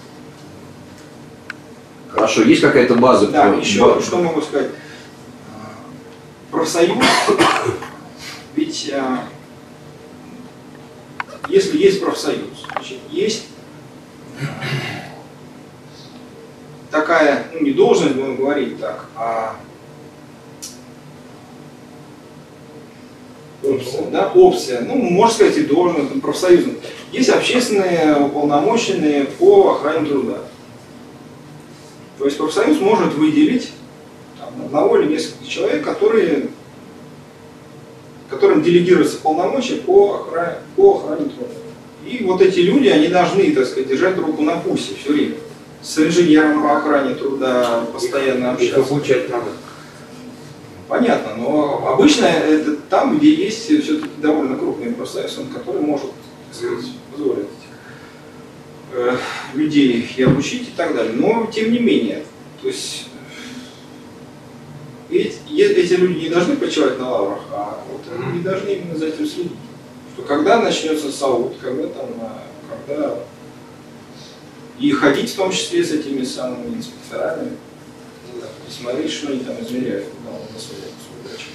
Хорошо, есть какая-то база? Да, еще что могу сказать. Профсоюз, ведь а, если есть профсоюз, значит, есть а, такая, ну не должность, будем говорить так, а опция, да, опция, ну можно сказать и должность, профсоюзная. Есть общественные уполномоченные по охране труда. То есть профсоюз может выделить одного или нескольких человек, которые, которым делегируются полномочия по охране, по охране труда. И вот эти люди, они должны, так сказать, держать руку на пульсе все время. С инженером по охране труда постоянно общаться. Их обучать надо. Понятно, но обычно это там, где есть все-таки довольно крупный профсоюз, который может, так сказать, позволить э, людей и обучить и так далее. Но, тем не менее, То есть эти, эти люди не должны почивать на лаврах, а вот они не должны именно за этим следить. Что когда начнется САУД, когда там, когда и ходить в том числе с этими самыми инспекторами, и смотреть, что они там измеряют, куда он на свою дачу.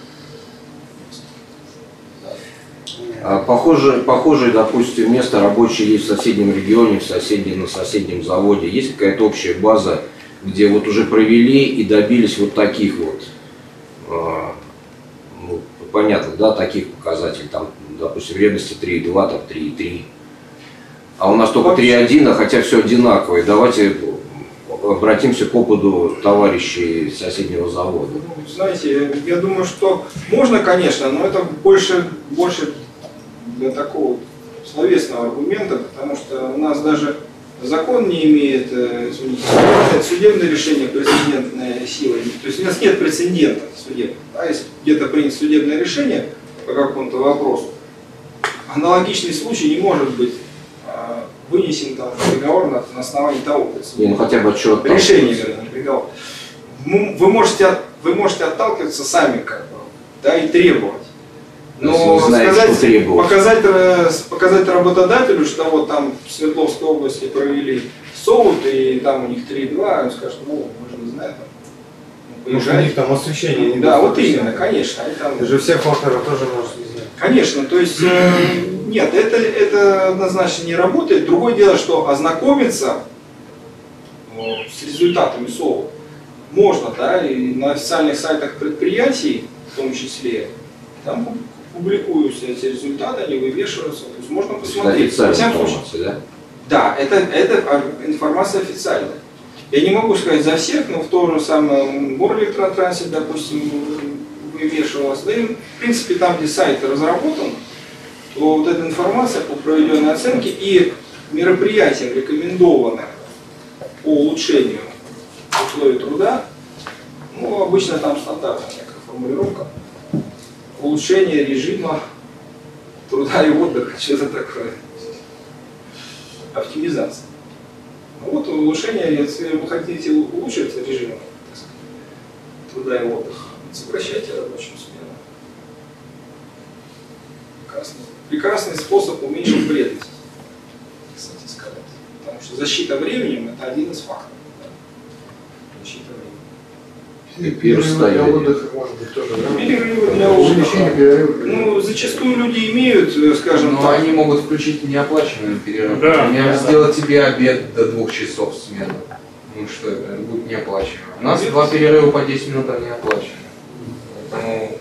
А похоже, похожее, допустим, место рабочее есть в соседнем регионе, в соседнем, на соседнем заводе. Есть какая-то общая база, где вот уже провели и добились вот таких вот, э, ну, понятно, да, таких показателей, там, допустим, вредности три и два, там три и три. А у нас только три и один, а хотя все одинаковое. Давайте обратимся к опыту товарищей соседнего завода. Ну, знаете, я думаю, что можно, конечно, но это больше, больше для такого словесного аргумента, потому что у нас даже закон не имеет, извините, судебное решение прецедентной силы. То есть у нас нет прецедента судебного. Да? Если где-то принято судебное решение по какому-то вопросу, аналогичный случай не может быть вынесен там приговор на, на основании того не, ну, хотя бы отчет, решения, вернее, приговор. Вы можете, вы можете отталкиваться сами, как бы, да, и требовать. Но знаете, сказать, показать, показать работодателю, что вот там в Свердловской области провели СОУТ, и там у них три и два, он скажет, ну, мы же не знаем. Потому что у них там освещение не да, вот именно, конечно. Они там... Даже все факторы тоже можно не знать. Конечно, то есть, э, нет, это, это однозначно не работает. Другое дело, что ознакомиться э, с результатами СОУТ можно, да, и на официальных сайтах предприятий, в том числе, там публикуются эти результаты, они вывешиваются, то есть можно посмотреть. Это официальная информация, да? Да, это, это информация официальная. Я не могу сказать за всех, но в том же самом Горэлектротрансе, допустим, вывешивалось. Да и, в принципе, там, где сайт разработан, то вот эта информация по проведенной оценке и мероприятиям, рекомендованным по улучшению условий труда, ну, обычно там стандартная некая формулировка, улучшение режима труда и отдыха, что-то такое, оптимизация. Ну, вот улучшение, если вы хотите улучшить режим труда и отдыха, сокращайте рабочую смену. Прекрасный, прекрасный способ уменьшить вредность, кстати сказать. Потому что защита временем – это один из факторов. Да? Защита временем. Перерывы для отдыха, может быть, тоже, да? Перерывы для отдыха. Ну, зачастую люди имеют, скажем но так. они могут включить неоплачиваемый перерыв. Да. Например, Да. сделать тебе обед до двух часов смены. Ну что это, это будет неоплачиваемо. У нас два перерыва по десять минут, они оплачиваемы. Поэтому...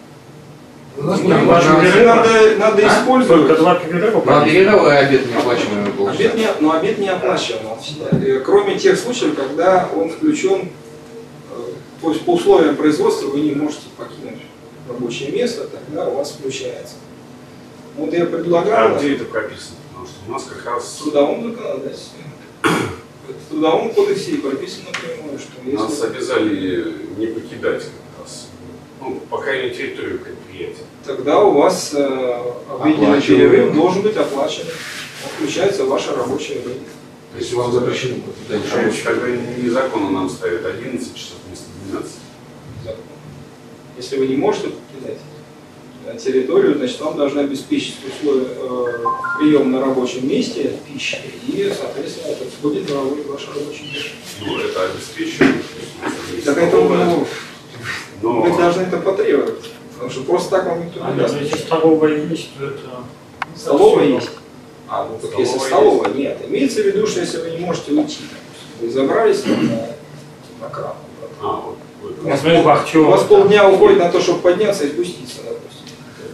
У нас Ну, не надо- оплачиваемый Надо, перерыв. надо А? использовать. Только два перерыва. Два перерыва и обед неоплачиваемый получается. Обед не, но обед не оплачиваем всегда. Кроме тех случаев, когда он включен, э, то есть по условиям производства вы не можете покинуть рабочее место, тогда у вас включается. Вот я предлагаю А где это прописано? Потому что у нас как раз в трудовом законодательстве. В трудовом кодексе и прописано напрямую, что нас если обязали не покидать как раз, ну, по крайней мере, территорию предприятия. тогда у вас э, обеденный перерыв должен быть оплачен. Включается ваше рабочее время. То есть вам запрещено покидать Короче, рабочий тогда незаконно нам ставят одиннадцать часов вместо двенадцати. Закон. Если вы не можете покидать э, территорию, значит, вам должны обеспечить условия э, прием на рабочем месте пищи, и, соответственно, это входит в ваше рабочее место. Ну, это обеспечивает. Так это, ну, Но вы должны это потребовать, потому что просто так вам никто А, не да, даст. если столовая есть, то это... Столовая всё. есть? А, ну так Столовая если столовая, нет. Имеется в виду, что если вы не можете уйти, допустим, вы забрались там на, на кран. А, вот, вот. У вас, Смотри, пол- вахтер, у вас да. полдня уходит на то, чтобы подняться и спуститься, допустим.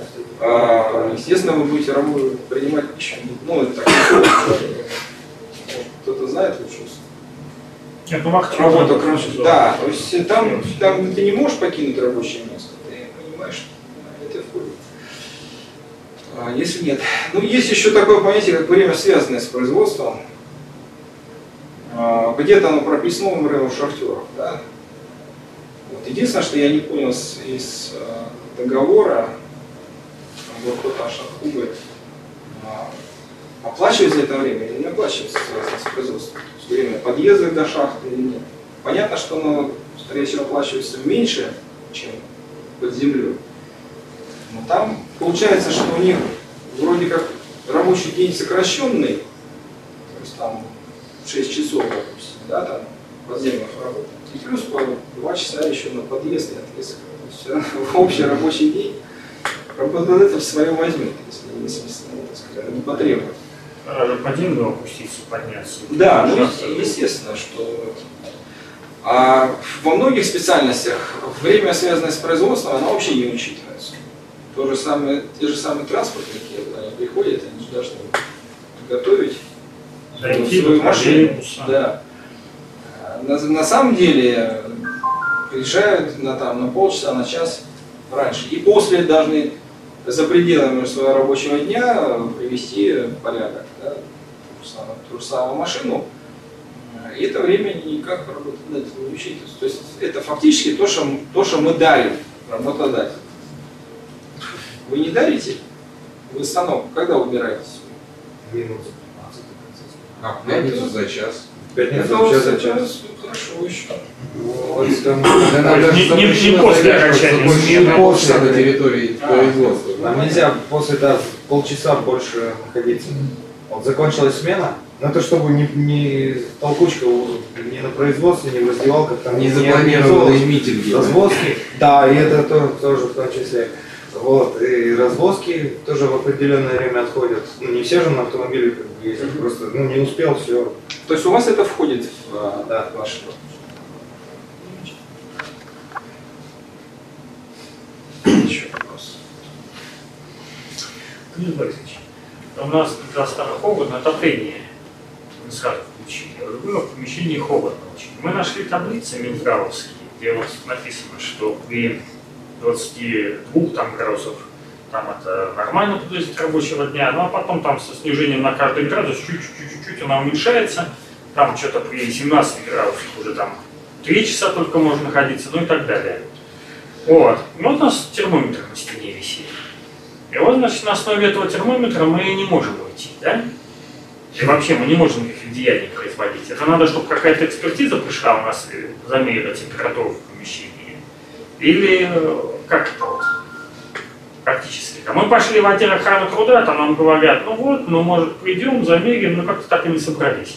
А, естественно, вы будете работать, принимать пищу. Ну, это так. Может, кто-то знает лучше. Нет, ну вахтер, Работа, да, короче, да. да, то есть там, там ты не можешь покинуть рабочее место, ты понимаешь, это входит. А если нет. Ну, есть еще такое понятие, как время, связанное с производством. А, где-то оно прописано, например, у шахтеров. Да? Вот. Единственное, что я не понял из, из а, договора Воркута Шахубы, а, оплачивается это время или не оплачивается, связано с производством? То есть время подъезда до шахты или нет? понятно, что оно, скорее всего, оплачивается меньше, чем под землей. Но там получается, что у них вроде как рабочий день сокращенный, то есть там шесть часов, допустим, да, там подземных работ, и плюс по два часа еще на подъезд и отъезд. Все равно общий рабочий день работодатель свое возьмет, если не смысленно, так сказать, не потребует. По землю опуститься, подняться. Да, ну естественно, что а во многих специальностях время, связанное с производством, оно вообще не учитывается. То же самое, те же самые транспортники, когда они приходят, они же должны готовить Дойти свою до машину. троллейбуса. Да. На, на самом деле приезжают на, там, на полчаса, на час раньше. И после должны за пределами своего рабочего дня привести порядок. Да, ту, же самую, ту же самую машину. И это время никак работодатель не учитывается. То есть это фактически то, что, то, что мы дарим работодателю. Вы не дарите? Вы станок когда убираетесь? Минут А в пятницу за час. пятницу Это час за это час. Хорошо еще. Вот, там, Да, нам даже Не- не- не запрещено после задерживаться окончания больше, смены, чем на а полчаса после. на территории производства. Нам нельзя после да, полчаса больше находиться. Вот закончилась смена, но это чтобы не, не толкучка не на производстве, не в раздевалках, там Не организовывалось. запланированные митинги. Развозки, да, и это тоже, тоже в том числе. Вот, и развозки тоже в определенное время отходят. Ну, не все же на автомобиле как бы ездят, просто ну, не успел, все. То есть у вас это входит в а, Да. ваш... Еще вопрос. Юрий Борисович, у нас как раз там холодно, отопление мы сразу включили, а было в помещении холодно очень. Мы нашли таблицы минздравовские, где вот написано, что при двадцати двух там, градусов там это нормально подвесить рабочего дня, ну а потом там со снижением на каждый градус чуть-чуть она уменьшается, там что-то при семнадцати градусах уже там три часа только можно находиться, ну и так далее. Вот. Ну, вот у нас термометр на стене висит. И вот, значит, на основе этого термометра мы не можем уйти, да? И вообще мы не можем никаких деяний производить. Это надо, чтобы какая-то экспертиза пришла у нас и замерила температуру в помещении. Или э, как это вот? Практически. А мы пошли в отдел охраны труда, там нам говорят, ну вот, ну может придем, замерим, но как-то так и не собрались.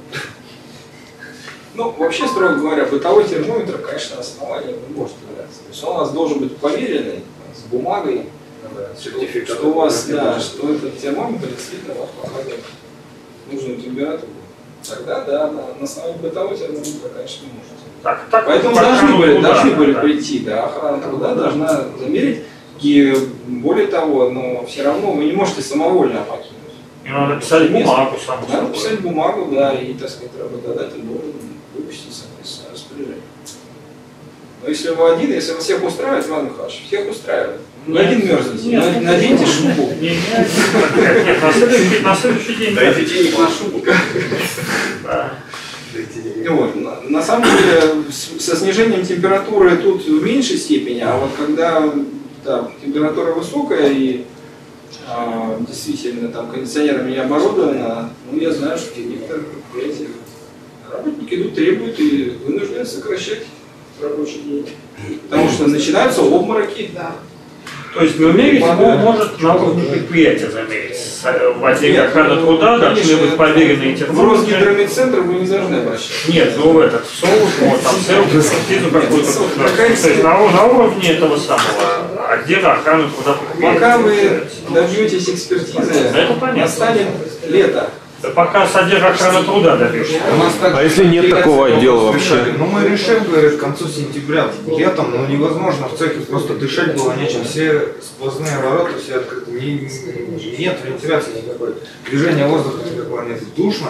Ну, вообще, строго говоря, бытовой термометр, конечно, основанием не может являться. То есть он у нас должен быть поверенный, с бумагой, Сертификат. что у вас, да, что этот термометр действительно вас показывает нужную температуру. Тогда, да, на, на основании бытового термометра, конечно, не можете. Так, так Поэтому вот, должны охрана были, труда, должны были да. прийти, да, охрана труда должна замерить. И более того, но все равно вы не можете самовольно покинуть. И надо писать бумагу, само Надо собой. писать бумагу, да, и, так сказать, работодатель должен выпустить соответственно распоряжение. Но если вы один, если вас всех устраивает, Иван Михайлович, всех устраивает. Вы Нет. один мерзнете, Нет. на- наденьте шубу. Не, не, нет, нет, на следующий, на следующий день. да. денег на шубу. Да. Вот. На, на самом деле, с- со снижением температуры тут в меньшей степени, а вот когда да, температура высокая и а, действительно там кондиционерами не оборудовано, ну я знаю, что в некоторых предприятиях работники идут, требуют и вынуждены сокращать рабочий день. Потому что начинаются обмороки. Да. То есть замерить Помогает. может на уровне предприятия замерить. С- В отделе Нет, охраны ну, труда должны конечно, быть поверенные В термометры. Росгидромедцентр вы не должны обращаться. Нет, ну в этот в соус, вот там селфи, экспертизу какую-то. Нет, Да. какая То есть на, на уровне этого самого отдела охраны труда предприятия. Пока вы добьетесь экспертизы, Это понятно. настанет лето. Да пока с отдела охраны труда добьешься. У нас так А если нет такого отдела вообще? Ну мы решим, говорят, к концу сентября, летом, ну невозможно в цехе просто дышать было нечем, все сквозные ворота, все открыты, не, не- нет вентиляции никакой, движения воздуха никакого нет, душно.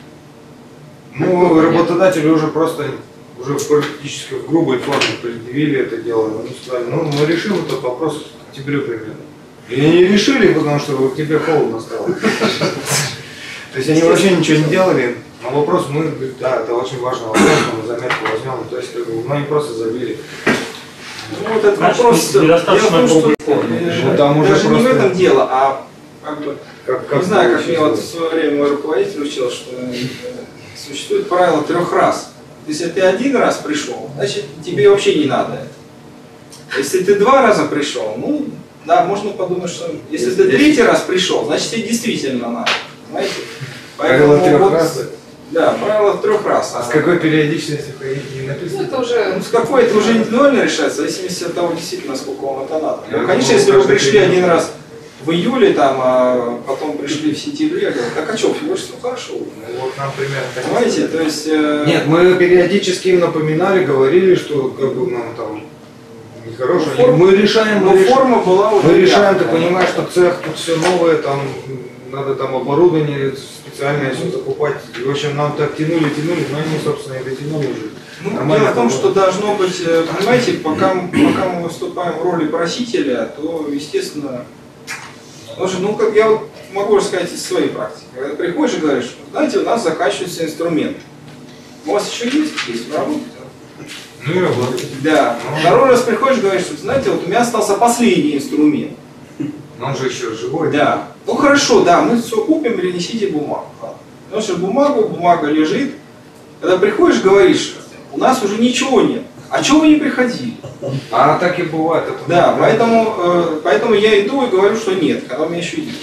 Ну работодатели уже просто, уже практически в грубой форме предъявили это дело, ну, сказали, ну мы решим этот вопрос к октябрю примерно. И они решили, потому что в октябре холодно стало. То есть они вообще ничего не делали, но вопрос мы, говорит, да, это очень важный вопрос, мы заметку возьмем, то есть как бы, мы просто забили. Ну, вот этот Значит, вопрос, недостаточно дело в том, грубой что, формы. э, Ну, там уже даже не в просто- этом дело, а как бы, Как, не знаю, как мне вот в получилось. свое время мой руководитель учил, что э, существует правило трех раз. Если ты один раз пришел, значит тебе вообще не надо это. Если ты два раза пришел, ну да, можно подумать, что если ты третий раз пришел, значит тебе действительно надо. Понимаете? Правило трех вот, раз. Да, правило трех раз. А с какой периодичностью не написано? Ну, это уже... Ну, с какой это уже индивидуально решается, в зависимости от того, действительно, сколько вам это надо. Я Ну, конечно, думаю, если вы каждый пришли период. один раз в июле, там, а потом пришли в сентябре, говорят, так а что, фигурство хорошо. Ну, вот нам примерно так. Понимаете, то есть... э, Нет, мы периодически им напоминали, говорили, что как бы нам там нехорошее. Ну, форма- Мы решаем, но мы решаем, форма была уже... мы решаем, ты яркая. понимаешь, что цех тут все новое, там надо там оборудование специальное все закупать. И, в общем, нам так тянули, тянули, но они, собственно, и дотянули уже. Ну, Нормально дело в том, было. что должно быть, э, понимаете, пока, м- пока мы выступаем в роли просителя, то, естественно, потому что, ну, как я вот могу рассказать из своей практики. Когда приходишь и говоришь, знаете, у нас заканчиваются инструменты. У вас еще есть? Есть, вы работаете? Ну и вот. Да. Второй раз приходишь и говоришь, что, знаете, вот у меня остался последний инструмент. Но он же еще живой. Да. Ну хорошо, да, мы все купим, принесите бумагу. Потому что бумагу, бумага лежит. Когда приходишь, говоришь, у нас уже ничего нет. А чего вы не приходили? А так и бывает. Это Да, поэтому, э, поэтому я иду и говорю, что нет, когда у меня еще есть.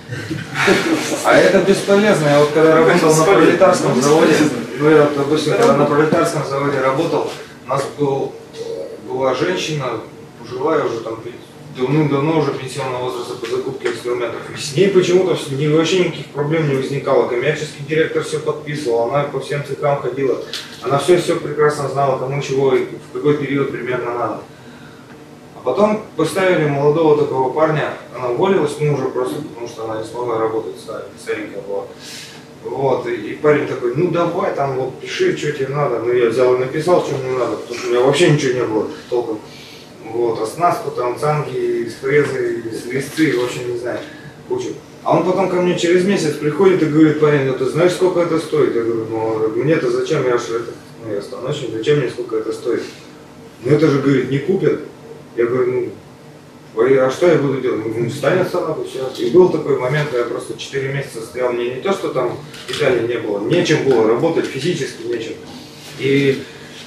А это бесполезно. Я вот когда работал на пролетарском заводе, ну я, вот, допустим, когда на пролетарском заводе работал, у нас был, была женщина, пожилая уже там давным-давно уже пенсионного возраста по закупке инструментов. И с ней почему-то ни- вообще никаких проблем не возникало. Коммерческий директор все подписывал, она по всем цехам ходила. Она все-все прекрасно знала, кому чего и в какой период примерно надо. А потом поставили молодого такого парня, она уволилась, ну уже просто потому, что она не смогла работать, старенькая была. Вот, и, и парень такой, ну давай там вот пиши, что тебе надо. Ну я взял и написал, что мне надо, потому что у меня вообще ничего не было толком. Вот, оснастку там, цанги, фрезы, листы, в общем, не знаю, кучу. А он потом ко мне через месяц приходит и говорит, парень, ну ты знаешь, сколько это стоит? Я говорю, ну мне-то зачем, я же это, ну я станочник, зачем мне сколько это стоит? Ну это же, говорит, не купят. Я говорю, ну, ой, а что я буду делать? Ну, станет сама сейчас. И был такой момент, когда я просто четыре месяца стоял, мне не то, что там в Италии не было, нечем было работать, физически нечем. И,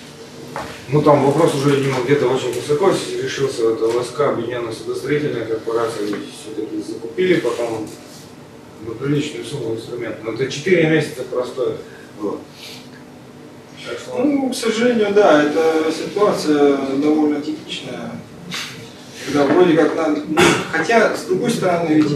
ну там вопрос уже видимо, где-то очень высоко решился, это ЛСК, Объединенная судостроительная корпорация, все-таки закупили потом на приличную сумму инструмент. Но это четыре месяца простое было. Так что... Ну, к сожалению, да, эта ситуация довольно типичная. Когда вроде как надо... Ну, хотя, с другой стороны, ведь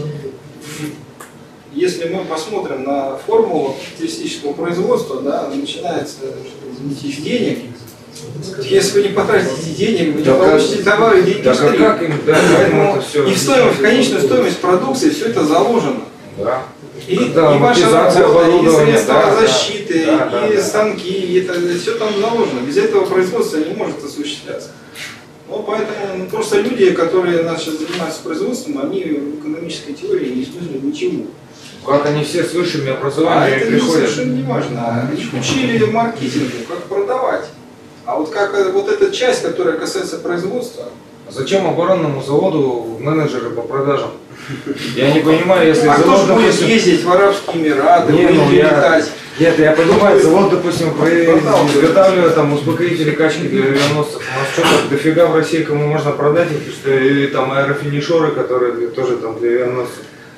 если мы посмотрим на формулу капиталистического производства, да, начинается, извините, с денег. Если вы не потратите денег, вы не Так, получите товары, деньги так, а встретите. как им, да, Поэтому это все и в стоимость, в конечную стоимость продукции все это заложено. Да. И, Да, и ваша амортизация работа, и оборудования, средства да, да. защиты, Да, да, и да. станки, и это все там заложено. Без этого производство не может осуществляться. Ну, поэтому ну, просто люди, которые нас сейчас занимаются производством, они в экономической теории не смыслят ничего. Как они все с высшими А образованиями это приходят. совершенно не важно. Их учили маркетингу, как продавать. А вот как э, вот эта часть, которая касается производства, А зачем оборонному заводу менеджеры по продажам? Я не понимаю, если а кто завод, же будет допустим... ездить в Арабские Эмираты, Не, ну, будет я- летать? Нет, я понимаю, завод, допустим, при- Продал. изготавливает там успокоители качки для авианосцев. У нас что-то дофига в России, кому можно продать их, что и там аэрофинишеры, которые для- тоже там для авианосцев.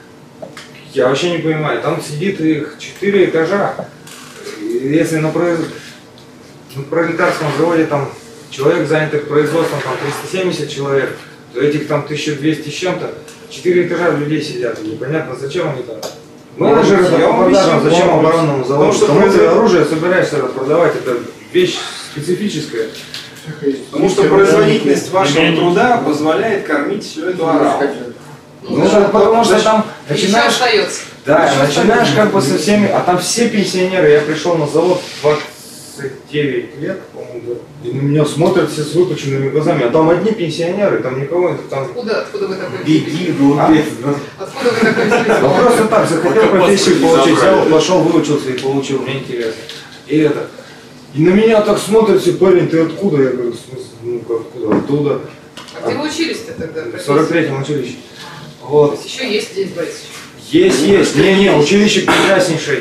Я вообще не понимаю, там сидит их четыре этажа. И если на, произ... на пролетарском заводе там человек занятых производством там триста семьдесят человек, то этих там тысяча двести с чем-то, четыре этажа людей сидят. И непонятно, зачем они там. Менеджеры Я по вам продажам, объясню, зачем вам оборонному объясню. заводу? Потому что Кому ты производитель- оружие собираешься продавать, это вещь специфическая. Потому что производительность вашего труда позволяет кормить всю эту араву. Ну, это потому что там Еще начинаешь, остается. да, начинаешь как бы со всеми, а там все пенсионеры. Я пришел на завод в двадцать девять лет, по-моему, да. И на меня смотрят все с выпученными глазами, а там одни пенсионеры, там никого нет, там Откуда, откуда вы такой беги, взялись? глупец. Откуда вы такой взялись? Ну просто так, захотел Как профессию Господи получить, забрали. взял, пошел, выучился и получил, мне интересно. И это. И на меня так смотрят все, парень, ты откуда? Я говорю, в смысле, ну как, откуда? Оттуда. А где вы учились-то тогда? В сорок третьем училище. Вот. То есть еще есть Денис Борисович. Есть, есть. Не-не, училище прекраснейшее.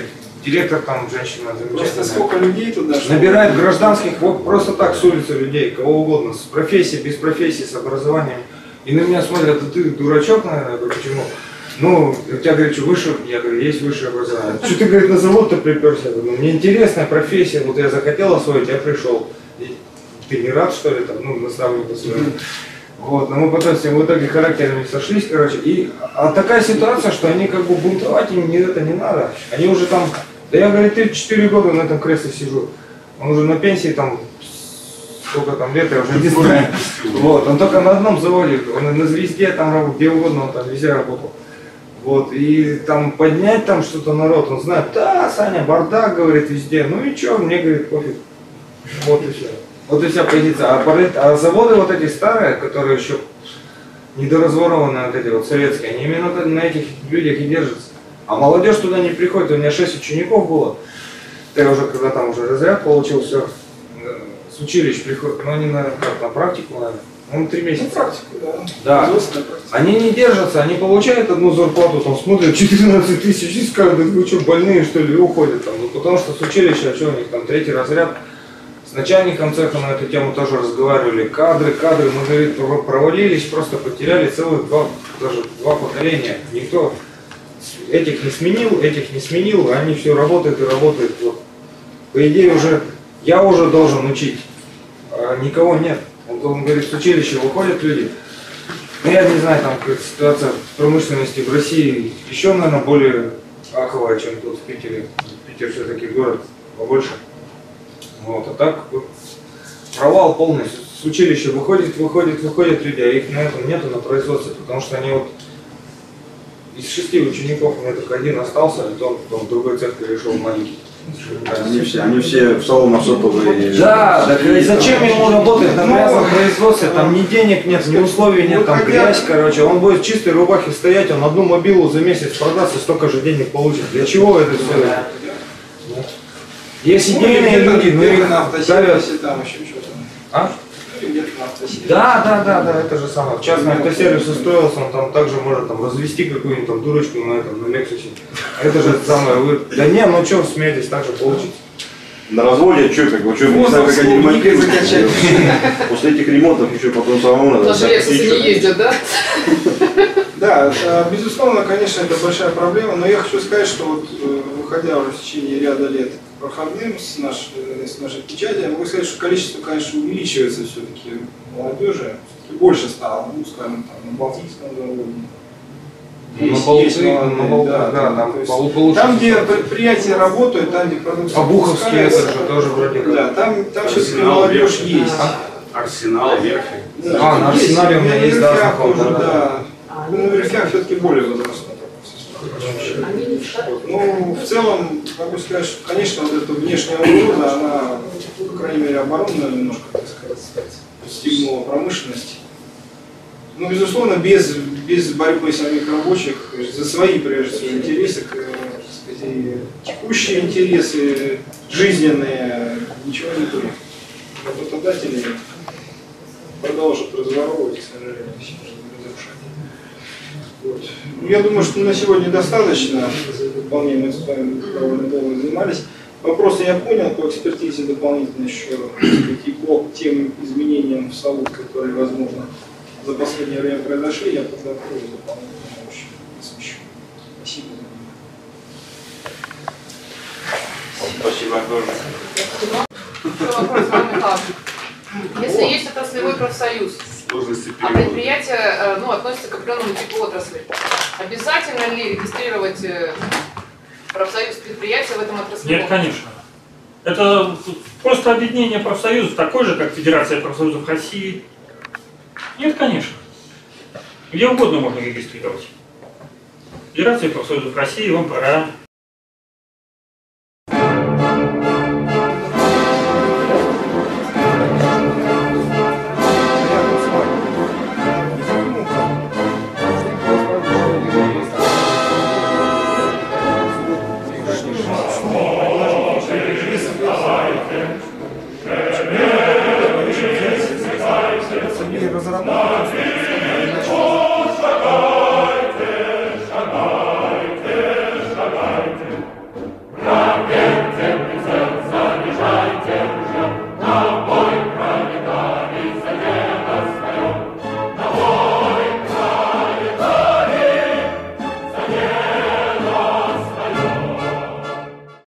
директор там, женщина Просто замечательная. сколько людей туда шло. Набирает гражданских, вот просто так с улицы людей, кого угодно, с профессией, без профессии, с образованием. И на меня смотрят, а ты дурачок, наверное, я говорю, почему? Ну, у тебя, говорит, что выше, я говорю, есть высшее образование. Что ты, говорит, на завод-то приперся? Я говорю, ну, мне интересная профессия, вот я захотел освоить, я пришел. И ты не рад, что ли, там, ну, наставник по-своему. Вот, но мы потом с ним в итоге характерами сошлись, короче. И а такая ситуация, что они как бы бунтовать, им не, это не надо. Они уже там, да я, говорит, тридцать четыре года на этом кресле сижу. Он уже на пенсии там, сколько там лет, я уже не знаю. Вот, он только на одном заводе, он на Звезде, там, где угодно, он там везде работал. Вот, и там поднять там что-то народ, он знает, да, Саня, бардак, говорит, везде. Ну и что, мне, говорит, пофиг. Вот и все. Вот и вся позиция. А, а заводы вот эти старые, которые еще недоразворованные, вот эти вот советские, они именно на этих людях и держатся. А молодежь туда не приходит. У меня шесть учеников было. Я уже, когда там уже разряд получил, все, с училищ приходят. Но они, наверное, как на практику, наверное. Ну, три месяца. Ну, практику, да. Да. Они не держатся, они получают одну зарплату, там смотрят четырнадцать тысяч и скажут, вы что, больные, что ли, и уходят там. Ну, потому что с училища, а что у них там, третий разряд. С начальником цеха на эту тему тоже разговаривали. Кадры, кадры, мы, говорит, провалились, просто потеряли целых два, даже два поколения. Никто этих не сменил, этих не сменил, они все работают и работают. Вот. По идее уже, я уже должен учить, а никого нет. Он, он говорит, с училища выходят люди. Ну, я не знаю, там как ситуация в промышленности в России еще, наверное, более аховая, чем тут в Питере. Питер все-таки город побольше. Вот, а так провал полный. С училища выходит, выходит, выходят люди, а их на этом нету на производстве, потому что они вот из шести учеников у меня только один остался, и он потом в другой цех перешел маленький. Они все, они все в салонах сотовые. Да, так и зачем ему работать на грязном производстве? Там ни денег нет, ни условий нет, там грязь, короче. Он будет в чистой рубахе стоять, он одну мобилу за месяц продаст и столько же денег получит. Для чего это все? Есть идейные люди, но их давят. Там еще что-то. А? Где-то на автосервисе. Да, да, да, да, это же самое. Частный автосервис устроился, он там также может там развести какую-нибудь там дурочку на этом, на Лексусе. Это же самое, вы... Да не, ну что, смеетесь, так же получится. На разводе, что, как бы, что, не знаю, как они ремонтируют. После этих ремонтов еще потом самому надо. Наши Лексусы не ездят, да? Да, безусловно, конечно, это большая проблема, но я хочу сказать, что вот, выходя уже в течение ряда лет проходным с нашей, с нашей печати, я могу сказать, что количество, конечно, увеличивается все-таки молодежи, все-таки больше стало, ну, скажем, там, на Балтийском заводе. Есть, на есть, на, на Балтийском, да, да, там, есть, получше, там, где предприятия работают, там, где продукция... Обуховские, это же тоже вроде как. Да, там, там все-таки молодежь есть. Арсенал, верфи. Да, а, на Арсенале у меня есть, да, знакомый, да, да. да. Ну, на верфях все-таки более возрастной. Ну, в целом, могу сказать, что, конечно, вот эта внешняя угроза, она, по крайней мере, оборонная немножко, так сказать, стимула промышленности. Ну, безусловно, без, без борьбы самих рабочих, за свои, прежде всего, интересы, так сказать, и текущие интересы, жизненные, ничего не будет. Работодатели продолжат разворовывать, к сожалению, все же разрушать. Вот. Я думаю, что на сегодня достаточно. Вполне мы с вами довольно долго занимались. Вопросы я понял, по экспертизе дополнительно еще и по тем изменениям в САУ, которые, возможно, за последнее время произошли, я подготовлю дополнительно очень освещу. Спасибо за внимание. Спасибо. Вопрос вам, Михаил. Если есть отраслевой профсоюз, а предприятие ну, относится к определенному типу отрасли, обязательно ли регистрировать профсоюз предприятия в этом отрасле? Нет, конечно. Это просто объединение профсоюзов, такое же, как Федерация профсоюзов России. Нет, конечно. Где угодно можно регистрировать. Федерация профсоюзов России, вам пора